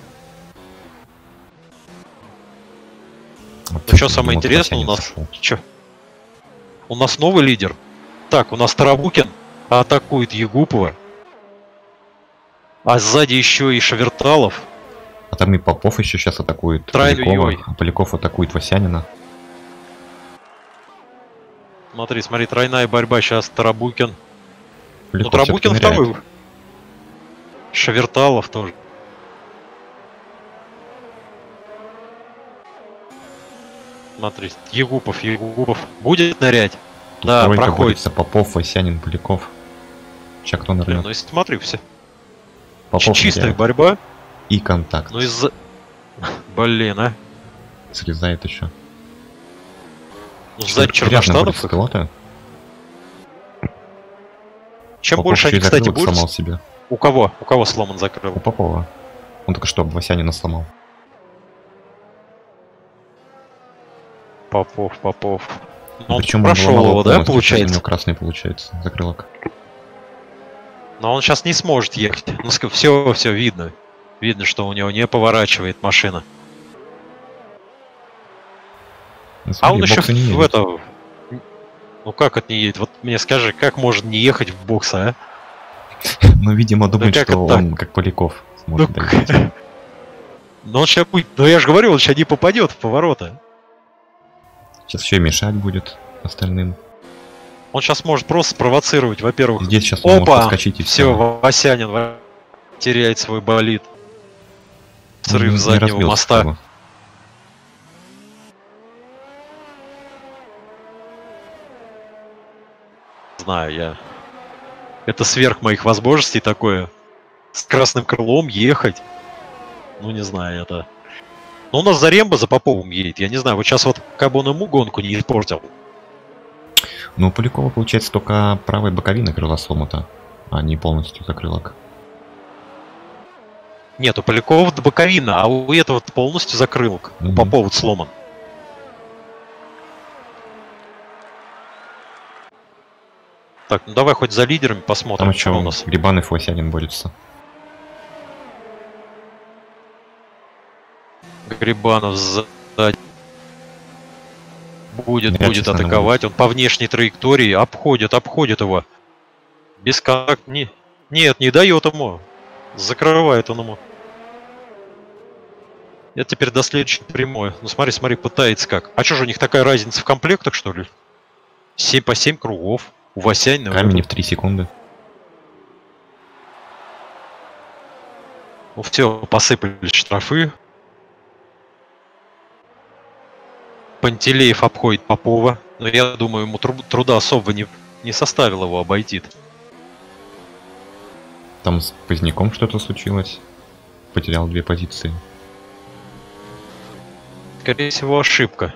A: Ну что самое интересное у нас? Чё? У нас новый лидер. Так, у нас Тарабукин атакует Егупова. А сзади еще и Шаверталов.
B: А там и Попов еще сейчас атакует
A: Тройной.
B: Полякова, а Поляков атакует Васянина.
A: Смотри, тройная борьба. Сейчас Тарабукин. Ну,
B: Поляков
A: Тарабукин
B: всё-таки ныряет.
A: второй. Шаверталов тоже. Смотри, Егупов. Будет нырять.
B: Тут
A: Да,
B: тройка
A: проходит.
B: борется, Попов, Васянин, Поляков. Сейчас кто
A: Блин,
B: нырнет?
A: ну если смотри, все.
B: Попов
A: Чистая
B: ныряет.
A: борьба.
B: И контакт.
A: Ну из-за... Блин, а.
B: Срезает еще.
A: Ну, сзади
B: Грязно борется
A: Черноштанов.
B: с пилота.
A: Чем
B: Попов
A: больше
B: еще
A: они,
B: и
A: кстати,
B: закрылок
A: будут...
B: сломал себе.
A: У кого? У кого сломан закрыл?
B: У Попова. Он только что Васянина сломал.
A: Попов. Ну, он
B: Причем
A: прошел его, да, получается?
B: У него красный получается закрылок.
A: Но он сейчас не сможет ехать. Ну, все видно. Видно, что у него не поворачивает машина.
B: Ну, смотри,
A: А он еще
B: боксы не
A: в
B: едет.
A: это... Ну как это не едет? Вот мне скажи, как может не ехать в бокс, а?
B: Ну, видимо, думает,
A: как
B: что
A: это
B: он как Поляков сможет
A: Ну,
B: доехать.
A: Но он сейчас будет... Ну я же говорю, он сейчас не попадет в повороты.
B: Сейчас еще и мешать будет остальным.
A: Он сейчас может просто спровоцировать, во-первых.
B: Здесь сейчас он может
A: Опа!
B: отскочить и
A: Все, Васянин теряет свой болид. Срыв
B: Не
A: заднего
B: разбился
A: моста.
B: его.
A: Знаю я. Это сверх моих возможностей такое. С красным крылом ехать. Ну не знаю, это... Но у нас Заремба за Поповым едет. Я не знаю, вот сейчас вот как бы он ему гонку не испортил.
B: Ну, у Полякова, получается, только правая боковина крыла сломата, а не полностью закрылок.
A: Нет, у Полякова боковина, а у этого полностью закрылок. У
B: Мгм.
A: Попова сломан. Так, ну давай хоть за лидерами посмотрим,
B: Там
A: что
B: еще
A: у нас.
B: Грибанов и Васянин борются.
A: Грибанов сзади. Будет
B: Прячется на
A: атаковать. Он по внешней траектории обходит его. Без контакта. Нет, не дает ему. Закрывает он ему. Это теперь до следующей прямой. Ну смотри, пытается как. А что же у них такая разница в комплектах, что ли? 7 по 7 кругов. У Васянина.
B: Камень в 3 секунды.
A: Ну все, посыпались штрафы. Пантелеев обходит Попова. Но я думаю, ему труда особо не составило его обойти.
B: Там с Поздняком что-то случилось. Потерял 2 позиции.
A: Скорее всего, ошибка.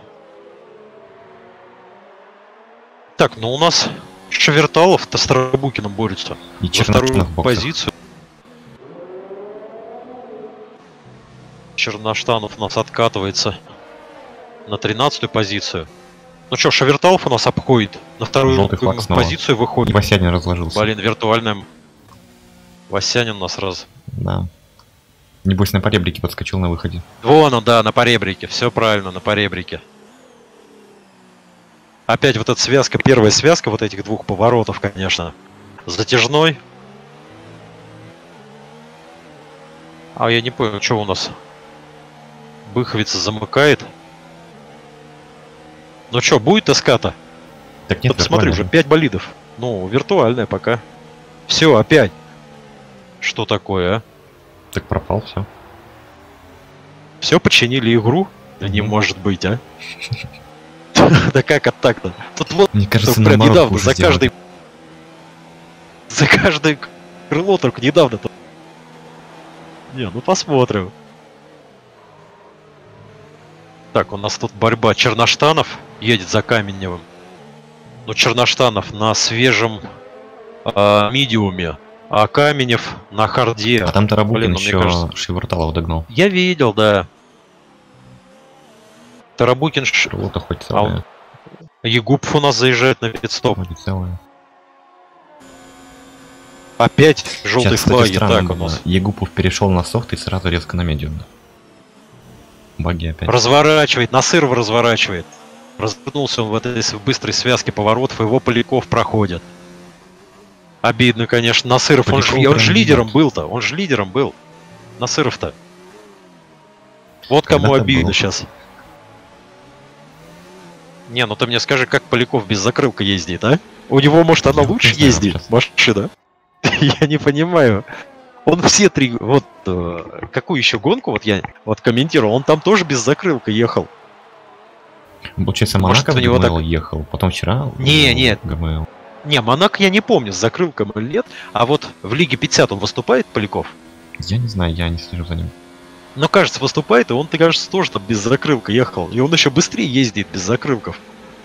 A: Так, ну у нас Шаверталов-то с Тарабукиным борется.
B: И
A: За вторую
B: Черноштанов в боксах.
A: позицию. Черноштанов у нас откатывается на 13-ю позицию. Ну что, Шаверталов у нас обходит. На вторую позицию выходит.
B: Васянин разложился.
A: Блин, виртуальным. Васянин у нас раз.
B: Да. Небось на поребрике подскочил на выходе.
A: Вон он, да, на поребрике. Все правильно, на поребрике. Опять вот эта связка, первая связка вот этих двух поворотов, конечно. Затяжной. А я не понял, что у нас. Быховица замыкает. Ну что, будет СК-то?
B: Так нет,
A: посмотри, уже 5 болидов. Ну, виртуальная пока. Все, опять. Что такое, а?
B: Так пропал, все.
A: Все, починили игру? Да не может быть, а? Да как это так-то? Тут вот,
B: мне кажется,
A: прям недавно, за каждое крыло только недавно-то. Не, ну посмотрим. Так, у нас тут борьба. Черноштанов едет за Каменевым. Но Черноштанов на свежем мидиуме, а Каменев на харде.
B: А там Тарабукин еще Шеверталова догнал.
A: Я видел, да. Тарабукин...
B: Крыло-то хоть целое.
A: Егупов у нас заезжает на пит-стоп. Опять желтые флаги. Так у нас.
B: Егупов перешел на софт и сразу резко на медиум. Баги опять.
A: Разворачивает, Насыров разворачивает. Развернулся он в этой быстрой связке поворотов, его Поляков проходит. Обидно, конечно. Насыров, он же лидером был-то. Он же лидером был. Насыров-то. Вот кому обидно сейчас. Не, ну ты мне скажи, как Поляков без закрылка ездит, а? У него, может, она лучше ездит, машина? Я не понимаю. Он все три... Вот какую еще гонку вот я комментировал, он там тоже без закрылка ехал.
B: Получается, Монако в ГМЛ ехал, потом вчера...
A: Нет. Не, Монако я не помню, с закрылком или нет. А вот в Лиге 50 он выступает, Поляков?
B: Я не знаю, я не слежу за ним.
A: Но, кажется, выступает, и он, ты, кажется, тоже там без закрылка ехал. И он еще быстрее ездит без закрылков.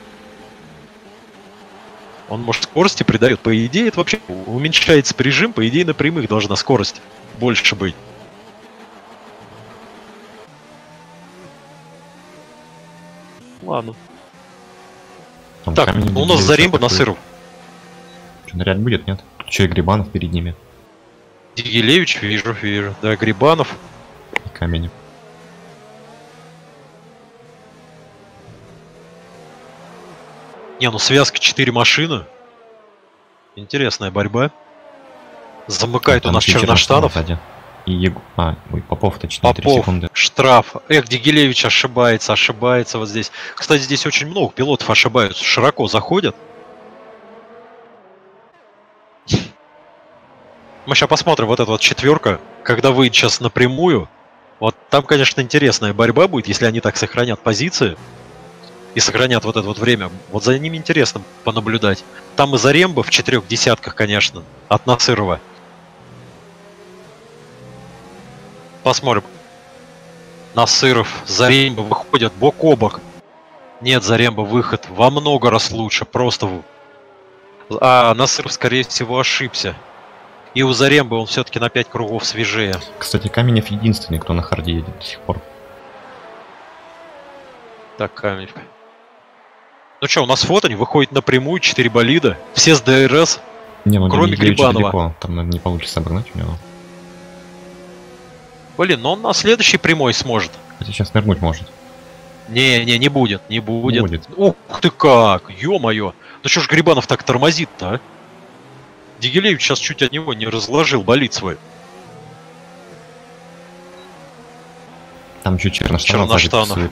A: Он, может, скорости придает. По идее, это вообще уменьшается прижим. По идее, на прямых должна скорость больше быть. Ладно. Там так, у нас Заремба Насыров.
B: Что, наряд будет, нет? Че, и Грибанов перед ними?
A: Дигилевич, вижу. Да, Грибанов.
B: И Каменев.
A: Не, ну связка 4 машины. Интересная борьба. Замыкает у нас Черноштанов.
B: И Попов, точнее, 3 секунды.
A: Штраф. Дигилевич ошибается вот здесь. Кстати, здесь очень много пилотов ошибаются. Широко заходят. Мы сейчас посмотрим вот эта вот четверка. Когда выйдет сейчас напрямую. Вот там, конечно, интересная борьба будет, если они так сохранят позиции. И сохранят вот это вот время. Вот за ними интересно понаблюдать. Там и Заремба в 4 десятках, конечно, от Насырова. Посмотрим. Насыров, Заремба выходят бок о бок. Нет, Заремба выход во много раз лучше. Просто... А Насыров, скорее всего, ошибся. И у Зарембы он все-таки на 5 кругов свежее.
B: Кстати, Каменев единственный, кто на харде едет до сих пор.
A: Так, Каменев. Ну что, у нас фото выходит напрямую, 4 болида. Все с ДРС,
B: не, ну,
A: кроме Грибанова.
B: Далеко. Там, наверное, не получится обогнать у него.
A: Блин, но он на следующий прямой сможет.
B: Хотя сейчас нырнуть может.
A: Не будет. Ух ты как, ё-моё. Да что ж Грибанов так тормозит-то, а? Дигилевич сейчас чуть от него не разложил болид свой.
B: Там чуть Черноштанов.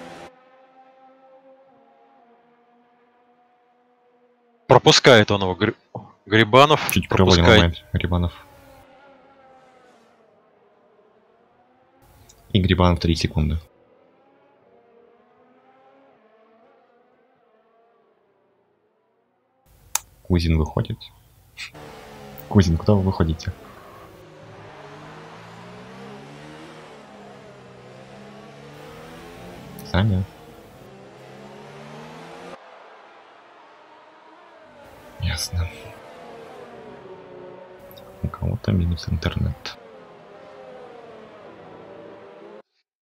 A: Пропускает он его. Грибанов.
B: Чуть пропускает Грибанов. И Грибанов 3 секунды. Кузин выходит. Кузин, куда вы выходите? Саня. Ясно. У кого-то минус интернет.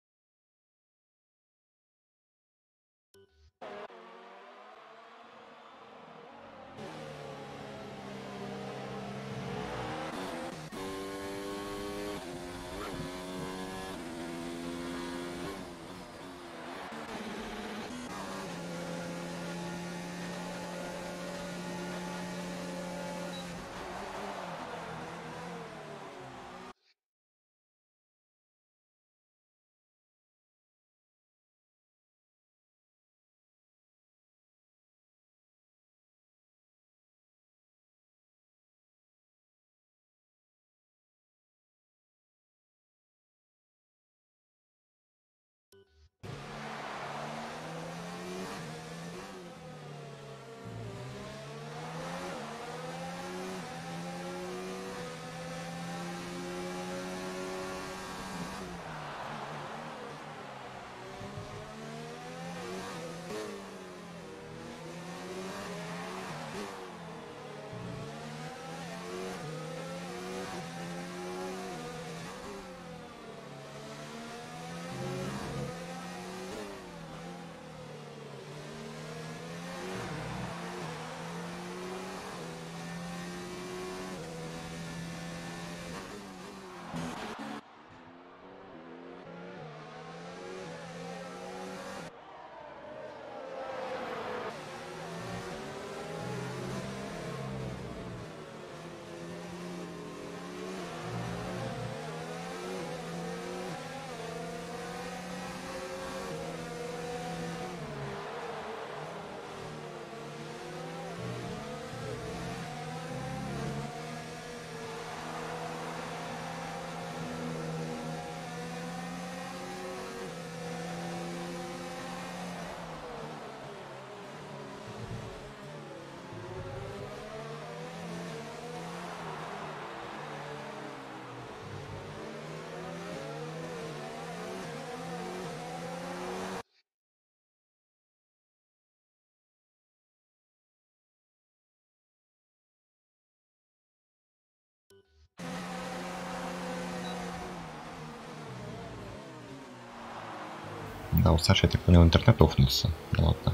B: Да, у Саши, я так понял, интернет офнулся. Ну ладно.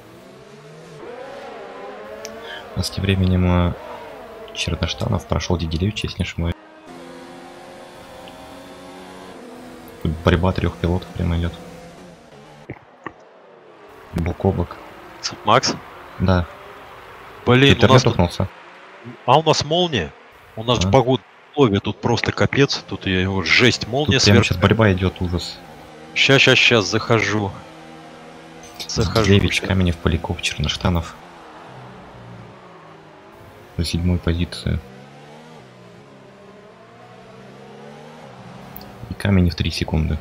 B: У нас тем временем Черноштанов прошел Дигилевич, если не ошибаюсь. Тут борьба 3 пилотов прямо идет. Бок о бок.
A: Макс?
B: Да.
A: Блин,
B: интернет
A: у нас
B: офнулся.
A: А у нас молния? У нас же погодные условия, тут просто капец. Тут я его жесть, молния
B: тут прямо сейчас борьба идет, ужас.
A: Сейчас, захожу.
B: Дигилевич, Каменев, Поляков, Черноштанов. За 7-ю позицию. И Каменев 3 секунды.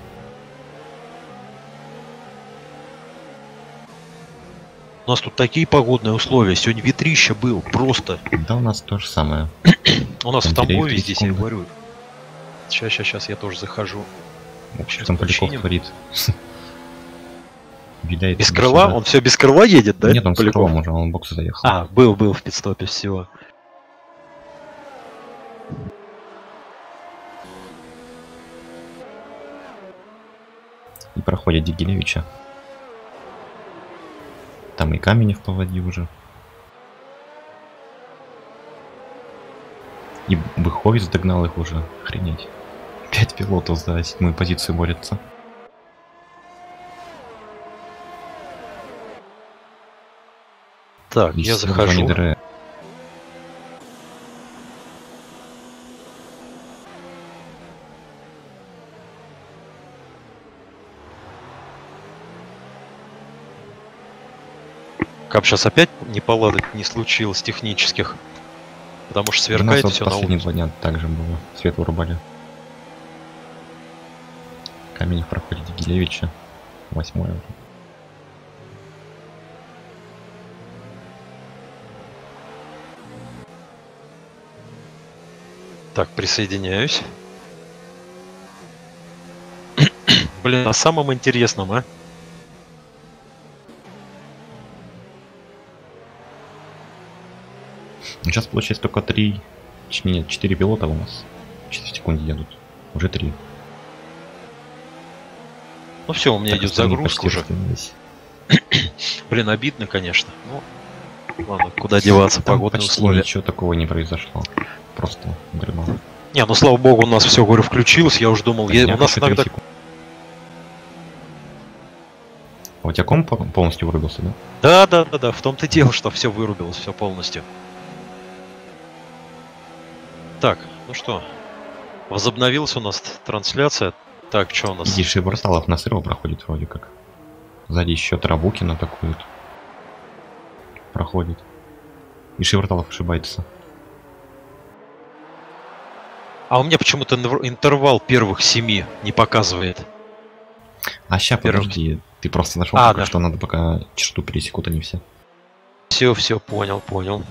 A: У нас тут такие погодные условия. Сегодня ветрище был, просто.
B: Да, у нас то же самое.
A: У нас в Тамбове здесь, я говорю. Сейчас, я тоже захожу.
B: Что там Поляков творит?
A: Без крыла? Он все без крыла едет, да?
B: Нет, он с крылом уже, он в бокс заехал.
A: А, был в пидстопе, всего.
B: И проходит Дигилевича. Там и Каменев по воде уже. И Быховец догнал их уже. Охренеть. 5 пилотов за 7-ю позицию борются.
A: Так, я захожу. Как сейчас опять неполадок не случилось технических? Потому что сверкает все на улице.
B: Последние 2 дня также было. Свет вырубали. Каменев проходит Дигилевича. 8-й уже.
A: Так, присоединяюсь. Блин, о самом интересном, а?
B: Сейчас получается только 3, нет, 4 пилота у нас. 4 секунды едут. Уже 3.
A: Ну все, у меня идет загрузка уже. Блин, обидно, конечно. Ну, ладно, куда деваться, погодные условия.
B: Ничего такого не произошло. Просто грыба.
A: Не, ну слава богу, у нас все, говорю, включилось. Я уже думал, у нас иногда...
B: А у тебя комп полностью вырубился, да?
A: Да, в том-то и дело, что все вырубилось, все полностью. Так, ну что, возобновилась у нас трансляция. Так, что у нас?
B: И Шеверталов на сырого проходит вроде как. Сзади еще Тарабукин атакует. Проходит. И Шеверталов ошибается.
A: А у меня почему-то интервал первых 7 не показывает.
B: А ща, подожди, ты просто нашел, да, что надо пока черту пересекут они все.
A: Все, понял.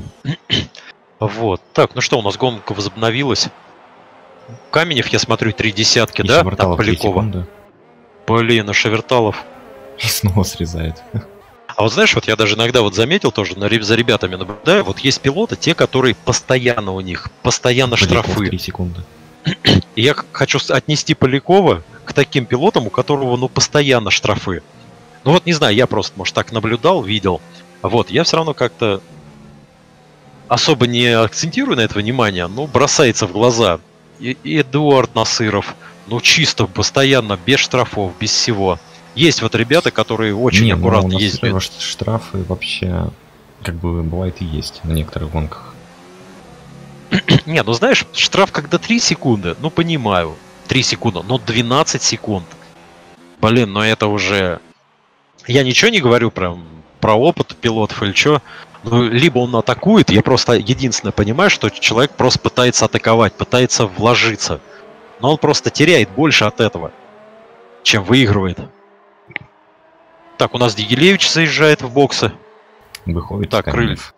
A: Вот. Так, ну что, у нас гонка возобновилась. Каменев, я смотрю, 3 десятки, да? Там Полякова. Блин, а Шеверталов.
B: И снова срезает.
A: А вот знаешь, вот я даже иногда вот заметил тоже, за ребятами наблюдаю, вот есть пилоты, те, которые постоянно у них, постоянно
B: Поляков
A: штрафы.
B: 3 секунды.
A: И я хочу отнести Полякова к таким пилотам, у которого, ну, постоянно штрафы. Ну вот, не знаю, я просто, может, так наблюдал, видел. Вот, я все равно как-то особо не акцентирую на это внимание, но бросается в глаза. И Эдуард Насыров, ну, чисто, постоянно, без штрафов, без всего. Есть вот ребята, которые очень аккуратно ездят.
B: Штрафы вообще, как бы, бывает и есть на некоторых гонках.
A: Не, ну знаешь, штраф когда 3 секунды, ну понимаю, 3 секунды, но 12 секунд. Блин, ну это уже... Я ничего не говорю про опыт пилотов или что. Ну, либо он атакует, я просто единственное понимаю, что человек просто пытается атаковать, пытается вложиться. Но он просто теряет больше от этого, чем выигрывает. Так, у нас Дигилевич заезжает в боксы.
B: Выходит.
A: Так, Крыльев.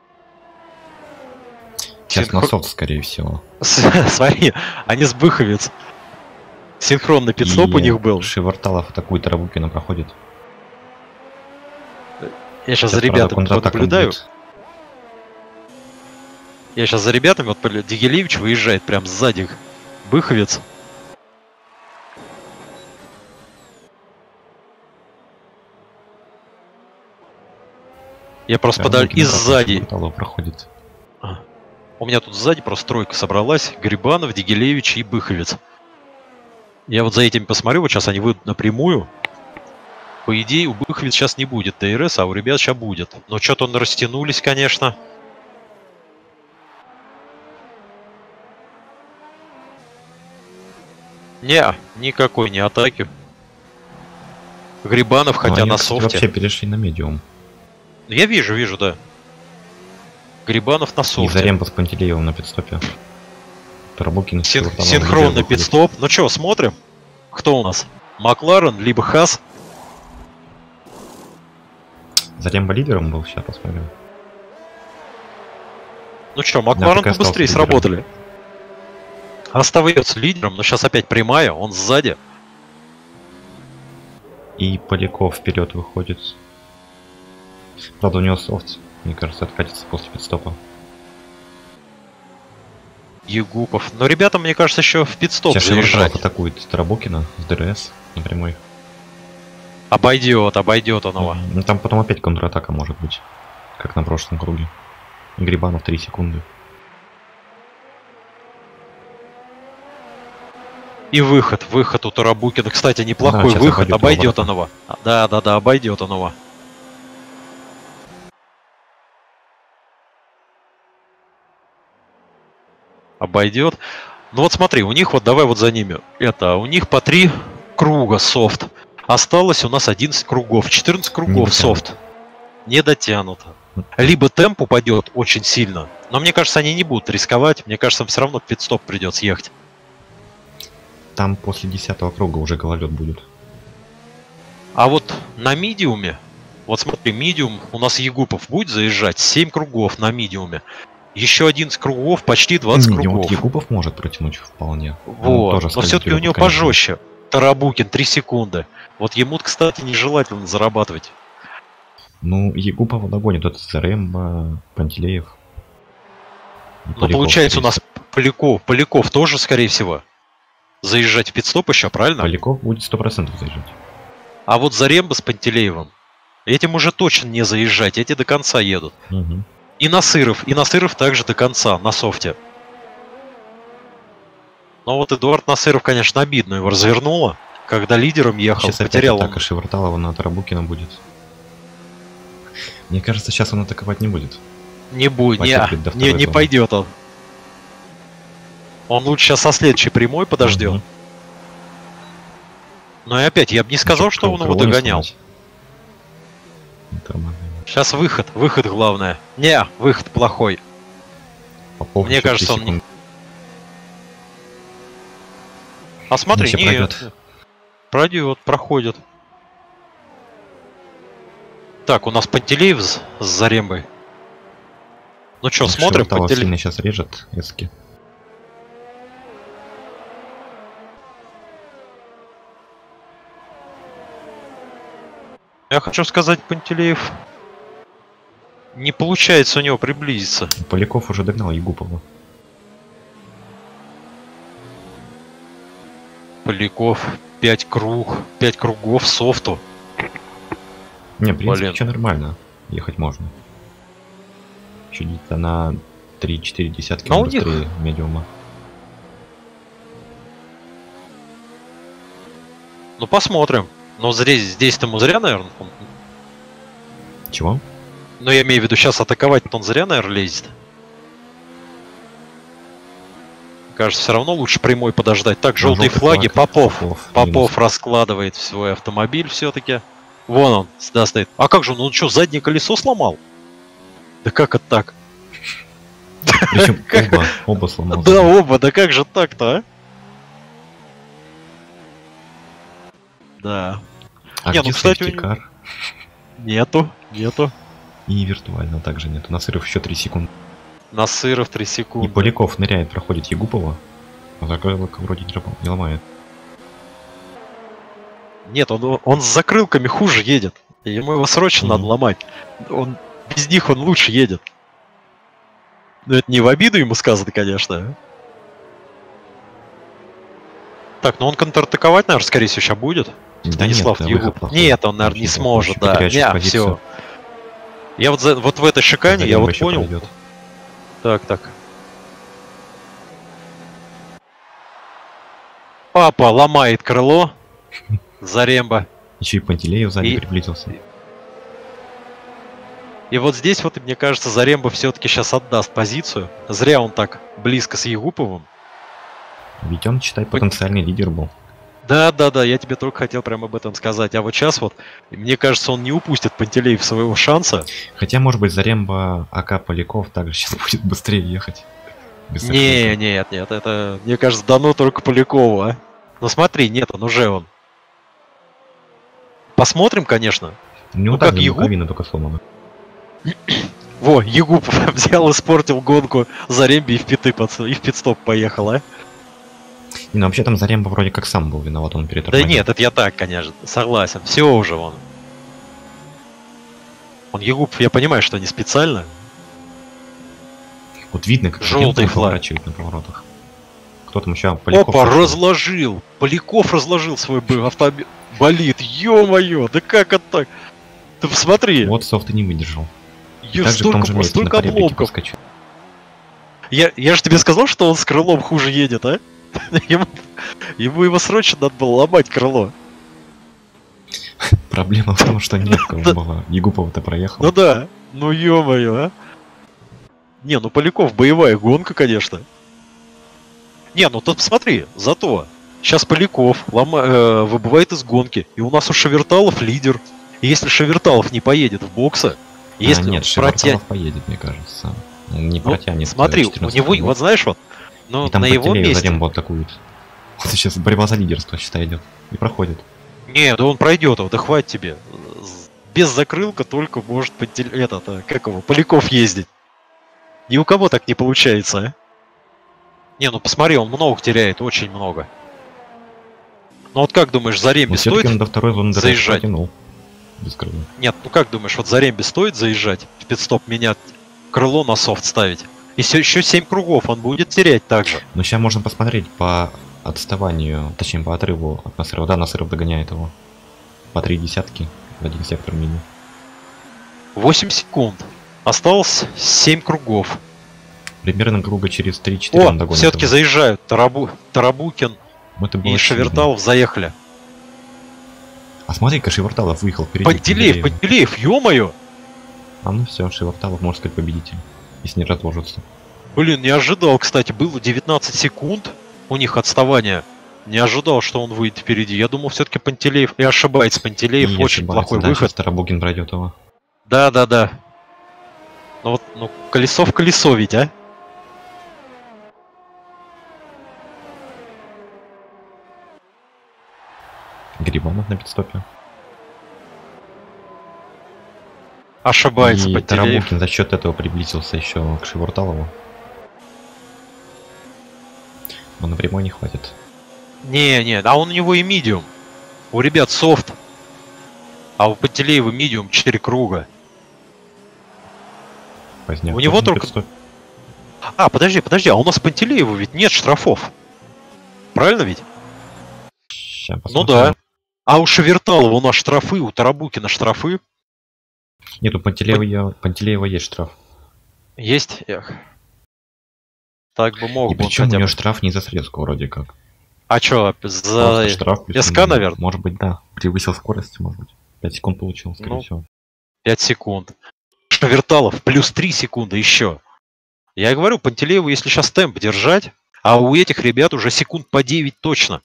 B: Сейчас на софт, скорее всего.
A: Смотри, они с Быховец. Синхронный пидстоп у них был.
B: Шеверталов атакует, Тарабукина проходит.
A: Я сейчас за ребятами наблюдаю. Я сейчас за ребятами, вот Дигилевич выезжает прям сзади. Быховец. Я просто подал и сзади.
B: Проходит.
A: У меня тут сзади просто тройка собралась. Грибанов, Дигилевич и Быховец. Я вот за этими посмотрю, вот сейчас они выйдут напрямую. По идее, у Быховец сейчас не будет ТРС, а у ребят сейчас будет. Но что-то он растянулись, конечно. Не, никакой не атаки. Грибанов, хотя на софте.
B: Вообще перешли на медиум.
A: Я вижу, да. Грибанов на софте.
B: И Заремба с Пантелеевым на пидстопе. Тарабукин
A: синхронный пидстоп. Ну что, смотрим? Кто у нас? Макларен, либо Хас?
B: Заремба лидером был, сейчас посмотрим.
A: Ну что, Макларен побыстрее сработали. Остается лидером, но сейчас опять прямая, он сзади.
B: И Поляков вперед выходит. Правда, у него софт. Мне кажется, откатится после пидстопа.
A: Егупов. Но ребята, мне кажется, еще в пидстоп
B: сейчас
A: заезжать.
B: Атакует Тарабукина с ДРС напрямую.
A: Обойдет он его.
B: Ну там потом опять контратака может быть. Как на прошлом круге. Грибанов 3 секунды.
A: И выход у Тарабукина. Кстати, неплохой выход. Обойдет он его. Да, обойдет он его. Обойдет. Ну вот смотри, у них вот, давай вот за ними. У них по 3 круга софт. Осталось у нас 11 кругов. 14 кругов софт. Не дотянут. Либо темп упадет очень сильно. Но мне кажется, они не будут рисковать. Мне кажется, им все равно пидстоп придется ехать.
B: Там после 10-го круга уже гололед будет.
A: А вот на мидиуме, вот смотри, мидиум, у нас Егупов будет заезжать 7 кругов на мидиуме. Еще 11 кругов, почти 20 кругов.
B: Вот Егупов может протянуть вполне.
A: Вот, но все-таки у него пожестче. Тарабукин 3 секунды. Вот ему, кстати, нежелательно зарабатывать.
B: Ну, Егупова догонит. Это Заремба, Пантелеев.
A: Ну, получается, у нас Поляков тоже, скорее всего. Заезжать в пидстоп еще, правильно?
B: Поляков будет 100% заезжать.
A: А вот Заремба с Пантелеевым, этим уже точно не заезжать, эти до конца едут.
B: Угу.
A: И Насыров также до конца, на софте. Но вот Эдуард Насыров, конечно, обидно его развернуло, когда лидером ехал,
B: сейчас
A: потерял он.
B: Атака Шеварталова на Тарабукина будет. Мне кажется, сейчас он атаковать не будет.
A: Не будет, не пойдет он. Он лучше сейчас со следующей прямой подождет.
B: Угу.
A: Но и опять, я бы не сказал, что он его догонял. Сейчас выход главное. Не, выход плохой. Мне кажется, он не... А смотри, нет. Пройдет, проходит. Так, у нас Пантелеев с Зарембой. Ну что, смотрим,
B: Пантелеев сейчас режет эски.
A: Я хочу сказать, Пантелеев не получается у него приблизиться.
B: Поляков уже догнал Егупова.
A: Поляков 5 кругов софту.
B: Не, в принципе, все нормально. Ехать можно. Чуть где-то на 3-4 десятки быстрее медиума.
A: Ну посмотрим. Но здесь-то ему зря, наверное.
B: Чего?
A: Ну, я имею в виду, сейчас атаковать он зря, наверное, лезет. Кажется, все равно лучше прямой подождать. Так, желтые флаги. Попов раскладывает свой автомобиль все-таки. Вон он, да, стоит. А как же он что, заднее колесо сломал? Да как это так?
B: Причем оба сломал.
A: Да, оба, да как же так-то, а? Да.
B: А где сейфтикар?
A: Нету.
B: И виртуально также нету. Насыров еще 3 секунды.
A: Насыров 3 секунды.
B: И Поляков ныряет, проходит Егупова. А закрылок вроде не ломает.
A: Нет, он с закрылками хуже едет. Ему его срочно надо ломать. Без них он лучше едет. Ну, это не в обиду ему сказано, конечно. Так, ну он контратаковать, наверное, скорее всего, сейчас будет.
B: Да
A: Станислав
B: нет,
A: Егуб.
B: плохой.
A: Нет, он, наверное, не сможет, да. Не, все. Я вот, вот в этой шикане, я вот понял. Пройдет. Так. Папа ломает крыло. Заремба.
B: Еще и Пантелеев сзади приблизился.
A: И вот здесь вот, мне кажется, Заремба все-таки сейчас отдаст позицию. Зря он так близко с Егуповым.
B: Ведь он, считай, потенциальный лидер был.
A: Да, я тебе только хотел прямо об этом сказать. А вот сейчас вот, мне кажется, он не упустит Пантелеев своего шанса.
B: Хотя, может быть, Заремба, АК Поляков также сейчас будет быстрее ехать.
A: Нет, это, мне кажется, дано только Полякову, а. Ну смотри, нет, он уже он. Посмотрим, конечно.
B: Ну как Егуб только сломана.
A: Во, Егуб взял, испортил гонку Заремби и в пит-стоп поехал, а?
B: Не, ну вообще там Заремба вроде как сам был виноват, он перетормозил.
A: Да нет, это я так, конечно, согласен. Все уже он. Он Егуб, я понимаю, что не специально.
B: Вот видно, как
A: желтый флаг
B: поворачивает на поворотах. Кто там еще? Поляков.
A: Опа, разложил! Поляков разложил свой автомобиль. Болит, ё-моё, да как это так? Ты посмотри.
B: Вот софт и не выдержал.
A: Столько обломков. Я же тебе сказал, что он с крылом хуже едет, а? Ему его срочно надо было ломать крыло.
B: Проблема в том, что нет кого было. Егупова-то проехал.
A: Ну да, ну ё-моё, а? Не, ну Поляков боевая гонка, конечно. Не, ну тут посмотри, зато сейчас Поляков выбывает из гонки, и у нас у Шеверталов лидер. И если Шеверталов не поедет в боксы, если
B: нет, Шеверталов поедет, мне кажется. Он не протянет.
A: Смотри, у него, вот знаешь, вот, но
B: и там
A: на его месте...
B: Зарембу атакует. Вот сейчас борьба за лидерство, считай, идет. И проходит.
A: Не, да он пройдет, да хватит тебе. Без закрылка только может Поляков ездить. Ни у кого так не получается, а? Не, ну посмотри, он много теряет, очень много. Ну вот как думаешь, Зарембе стоит
B: он до второй зоны
A: заезжать?
B: Без крыла.
A: Нет, ну как думаешь, вот Зарембе стоит заезжать, в пит-стоп менять, крыло на софт ставить? И еще 7 кругов он будет терять также.
B: Ну сейчас можно посмотреть по отставанию, точнее по отрыву от Насырова. Да, Насыров догоняет его. По 3 десятки в один сектор мини.
A: 8 секунд. Осталось 7 кругов.
B: Примерно круга через 3-4
A: он догонит. Все-таки заезжают. Тарабукин и Шеверталов заехали.
B: А смотри-ка, Шеверталов выехал впереди.
A: Пантелеев, ё-моё!
B: А ну все, Шеверталов, можно сказать, победитель. Если не разложится.
A: Блин, не ожидал, кстати, было 19 секунд у них отставания. Не ожидал, что он выйдет впереди. Я думал, все-таки Пантелеев. И ошибается Пантелеев, очень плохой выход.
B: Тарабукин пройдет его.
A: Да. Ну вот, колесо в колесо ведь, а?
B: Грибанов на пидстопе.
A: Ошибается
B: и
A: Пантелеев.
B: Тарабукин за счет этого приблизился еще к Шеверталову. Но напрямую не хватит.
A: Не, а он у него и медиум. У ребят софт. А у Пантелеева медиум 4 круга.
B: Поздняк
A: у него только... А, подожди, а у нас Пантелееву ведь нет штрафов. Правильно ведь? Ну да. А у Шеверталова у нас штрафы, у Тарабукина штрафы.
B: Нет, у Пантелеева есть штраф.
A: Есть? Эх. Так бы мог.
B: И причем у него штраф не за срезку вроде как.
A: А чё, за
B: штраф,
A: СК, наверное?
B: Может быть, да. Превысил скорость, может быть. 5 секунд получил, скорее всего.
A: 5 секунд. Шеверталов плюс 3 секунды еще. Я говорю, Пантелееву, если сейчас темп держать, а у этих ребят уже секунд по 9 точно.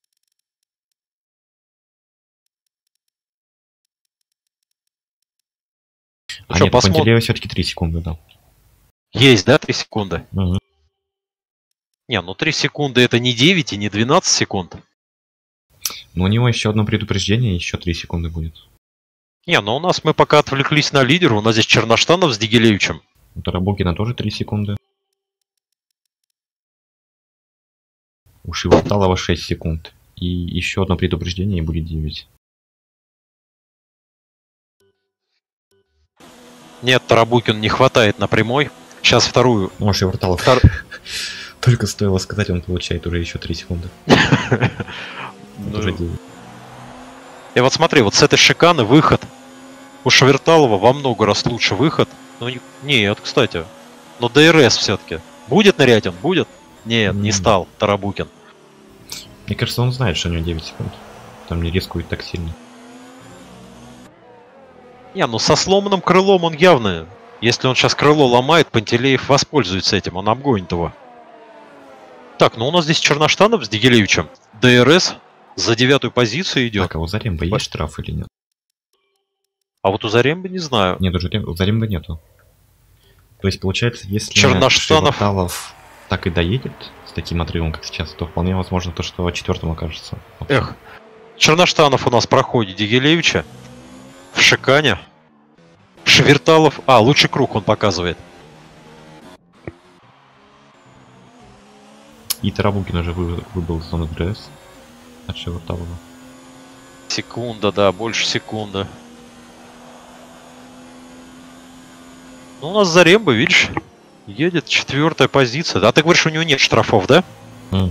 B: А нет, Пантелеева все-таки 3 секунды дал.
A: Есть, да, 3 секунды?
B: Угу.
A: Не, 3 секунды это не 9 и не 12 секунд.
B: Но у него еще одно предупреждение, и еще 3 секунды будет.
A: Не, у нас мы пока отвлеклись на лидера, у нас здесь Черноштанов с Дигелевичем.
B: У Тарабукина тоже 3 секунды. У Шеверталова 6 секунд. И еще одно предупреждение, и будет 9.
A: Нет, Тарабукин не хватает на прямой. Сейчас вторую.
B: Может, и Варталов. Только стоило сказать, он получает уже еще 3 секунды. Уже 9.
A: И вот смотри, вот с этой шиканы выход у Шверталова во много раз лучше выход. Ну, нет, кстати. Но ДРС все-таки. Будет нырять он? Будет? Нет, не стал Тарабукин.
B: Мне кажется, он знает, что у него 9 секунд. Там не рискует так сильно.
A: Не, ну со сломанным крылом он явно... Если он сейчас крыло ломает, Пантелеев воспользуется этим, он обгонит его. Так, ну у нас здесь Черноштанов с Дигилевичем. ДРС за 9-ю позицию идет.
B: Так, а у Заремба есть штраф или нет?
A: А вот у Зарембы не знаю.
B: Нет, у Зарембы нету. То есть, получается, если
A: Черноштанов
B: Шверталов так и доедет с таким отрывом, как сейчас, то вполне возможно то, что 4-м окажется.
A: Эх, Черноштанов у нас проходит Дигилевича в шикане. Шверталов... А, лучший круг он показывает.
B: И Тарабукин уже выбыл из зоны ДРС от Шверталова.
A: Секунда, да, больше секунды. Ну, у нас Заремба, видишь, едет 4-я позиция. А ты говоришь, у него нет штрафов, да?
B: Угу.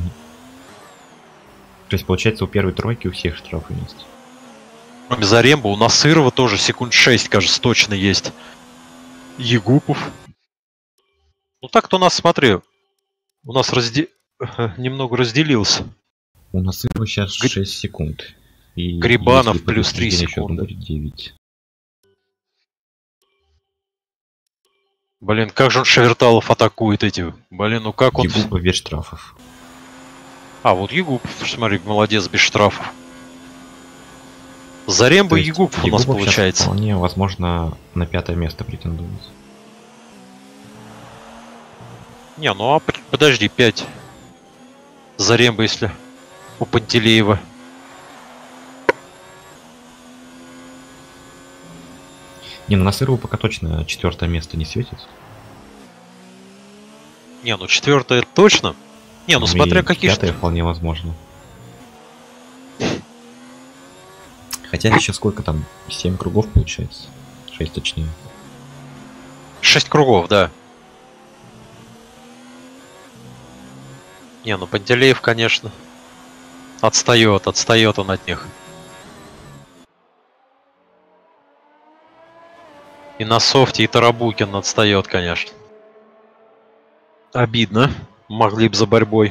B: То есть, получается, у первой тройки у всех штрафы есть.
A: Кроме Заремба, у Насырова тоже секунд 6, кажется, точно есть. Егупов. Ну так-то у нас, смотри, у нас немного разделился.
B: У Насырова сейчас 6 секунд. И
A: Грибанов плюс 3 секунды.
B: Будет 9.
A: Блин, как же он Шверталов атакует эти. Блин, ну как он...
B: Егупов без штрафов.
A: А, вот Егупов, смотри, молодец, без штрафов. Заремба и Егупов у нас получается.
B: Вполне возможно на 5-е место претендует.
A: Не, ну а подожди, 5. Заремба, если у Пантелеева.
B: Не, ну Насырову пока точно 4-е место не светит.
A: Не, ну 4-е точно. Не, ну смотря какие...
B: 5-е вполне возможно. Хотя еще сколько там? 7 кругов получается. 6 точнее.
A: 6 кругов, да. Не, ну Пантелеев, конечно, отстает он от них. И на софте, и Тарабукин отстает, конечно. Обидно. Могли бы за борьбой.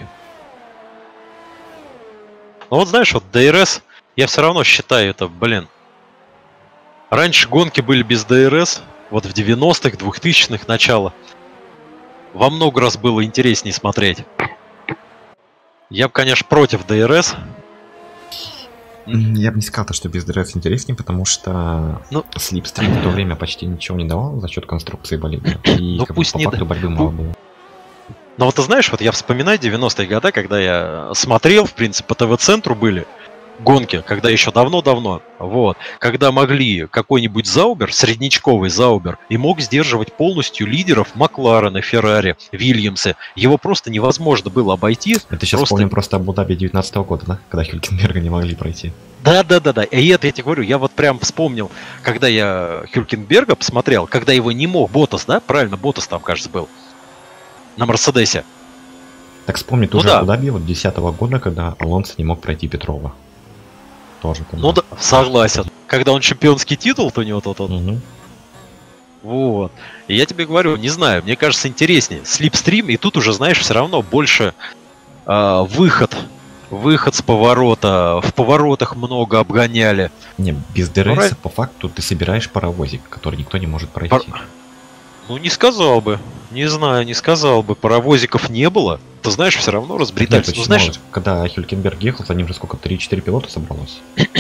A: Но вот знаешь, вот ДРС, я все равно считаю это, блин. Раньше гонки были без ДРС, вот в 90-х, 2000-х начало. Во много раз было интереснее смотреть. Я бы, конечно, против ДРС.
B: Я бы не сказал, что без ДРС интереснее, потому что слипстрим в то время почти ничего не давал за счет конструкции болида. И
A: ну, пусть
B: по факту борьбы мало было.
A: Но вот ты знаешь, вот я вспоминаю 90-е годы, когда я смотрел, в принципе, по ТВ-центру были гонки, когда еще давно-давно, вот, когда могли какой-нибудь Заубер, среднячковый Заубер, и мог сдерживать полностью лидеров Макларена, Феррари, Вильямсы. Его просто невозможно было обойти.
B: Это сейчас вспомним просто Абу-Даби 19-го года, да? Когда Хюлькенберга не могли пройти.
A: Да. И это я тебе говорю, я вот прям вспомнил, когда я Хюлькенберга посмотрел, когда его не мог Ботас, да? Правильно, Ботас там, кажется, был. На Мерседесе.
B: Так вспомни тоже Абу-Даби вот 10-го года, когда Алонсо не мог пройти Петрова. Тоже.
A: Ну да, согласен. Когда он чемпионский титул, то у него тот. Вот. И я тебе говорю, не знаю, мне кажется интереснее. Слипстрим, и тут уже, знаешь, все равно больше выход с поворота. В поворотах много обгоняли.
B: Не, без ДРС по факту ты собираешь паровозик, который никто не может пройти.
A: Ну, не сказал бы. Не знаю, не сказал бы. Паровозиков не было. Ты знаешь, все равно разбредались.
B: Нет,
A: ну, знаешь...
B: Когда Хюлькенберг ехал, за ним же сколько, 3-4 пилота собралось.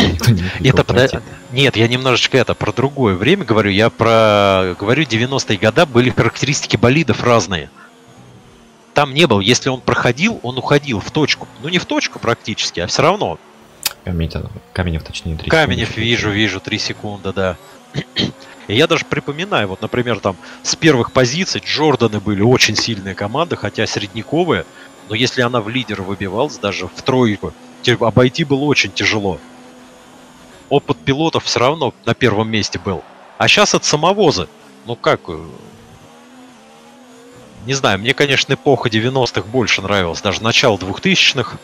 A: Нет, я немножечко про другое время говорю. Я говорю, 90-е годы были характеристики болидов разные. Там не было. Если он проходил, он уходил в точку. Ну, не в точку практически, а все равно.
B: Каменев, точнее, 3 секунды.
A: Каменев вижу, 3 секунды, да. И я даже припоминаю, вот, например, там с первых позиций Джорданы были очень сильные команды, хотя средняковые, но если она в лидер выбивалась, даже в тройку, обойти было очень тяжело. Опыт пилотов все равно на первом месте был. А сейчас это самовозы. Ну как? Не знаю, мне, конечно, эпоха 90-х больше нравилась, даже начало 2000-х.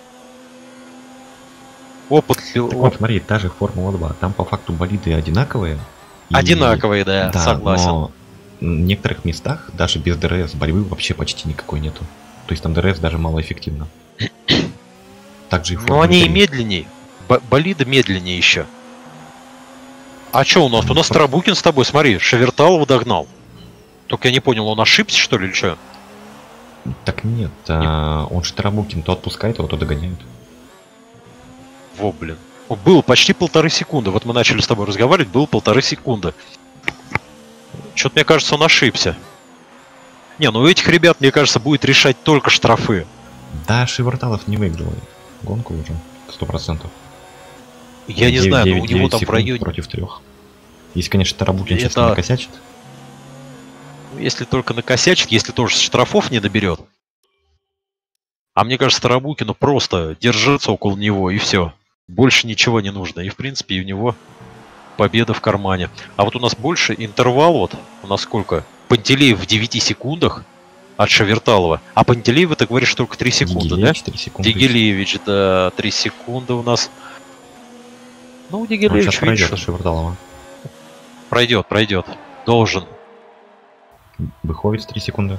A: Опыт...
B: Так вот, смотри, та же Формула-2, там по факту болиды одинаковые.
A: Одинаковые, да, согласен.
B: Но в некоторых местах даже без ДРС борьбы вообще почти никакой нету. То есть там ДРС даже малоэффективно. Также и
A: но они и медленнее. Болиды медленнее еще. А что у нас? У нас Тарабукин с тобой, смотри, Шеверталова догнал. Только я не понял, он ошибся, что ли, или что?
B: Так нет, он же Тарабукин, то отпускает его, то догоняет.
A: Во, блин. Было почти 1,5 секунды. Вот мы начали с тобой разговаривать, было 1,5 секунды. Что-то, мне кажется, он ошибся. Не, ну у этих ребят, мне кажется, будет решать только штрафы.
B: Да, Шеверталов не выиграл гонку уже, 100%.
A: Я не знаю, но у него там в районе...
B: против 3. Если, конечно, Тарабукин сейчас не накосячит.
A: Если только накосячит, если тоже штрафов не наберет. А мне кажется, Тарабукину просто держаться около него и все. Больше ничего не нужно. И в принципе и у него победа в кармане. А вот у нас больше интервал, вот у нас сколько? Пантелеев в 9 секундах от Шеверталова. А Пантелеева, ты говоришь, только 3 секунды,
B: Дигилевич,
A: да?
B: 3 секунды.
A: Дигилевич, да, 3 секунды у нас. Ну, Дигилевич,
B: сейчас пройдет от Шеверталова.
A: Пройдет. Должен.
B: Быховец 3 секунды.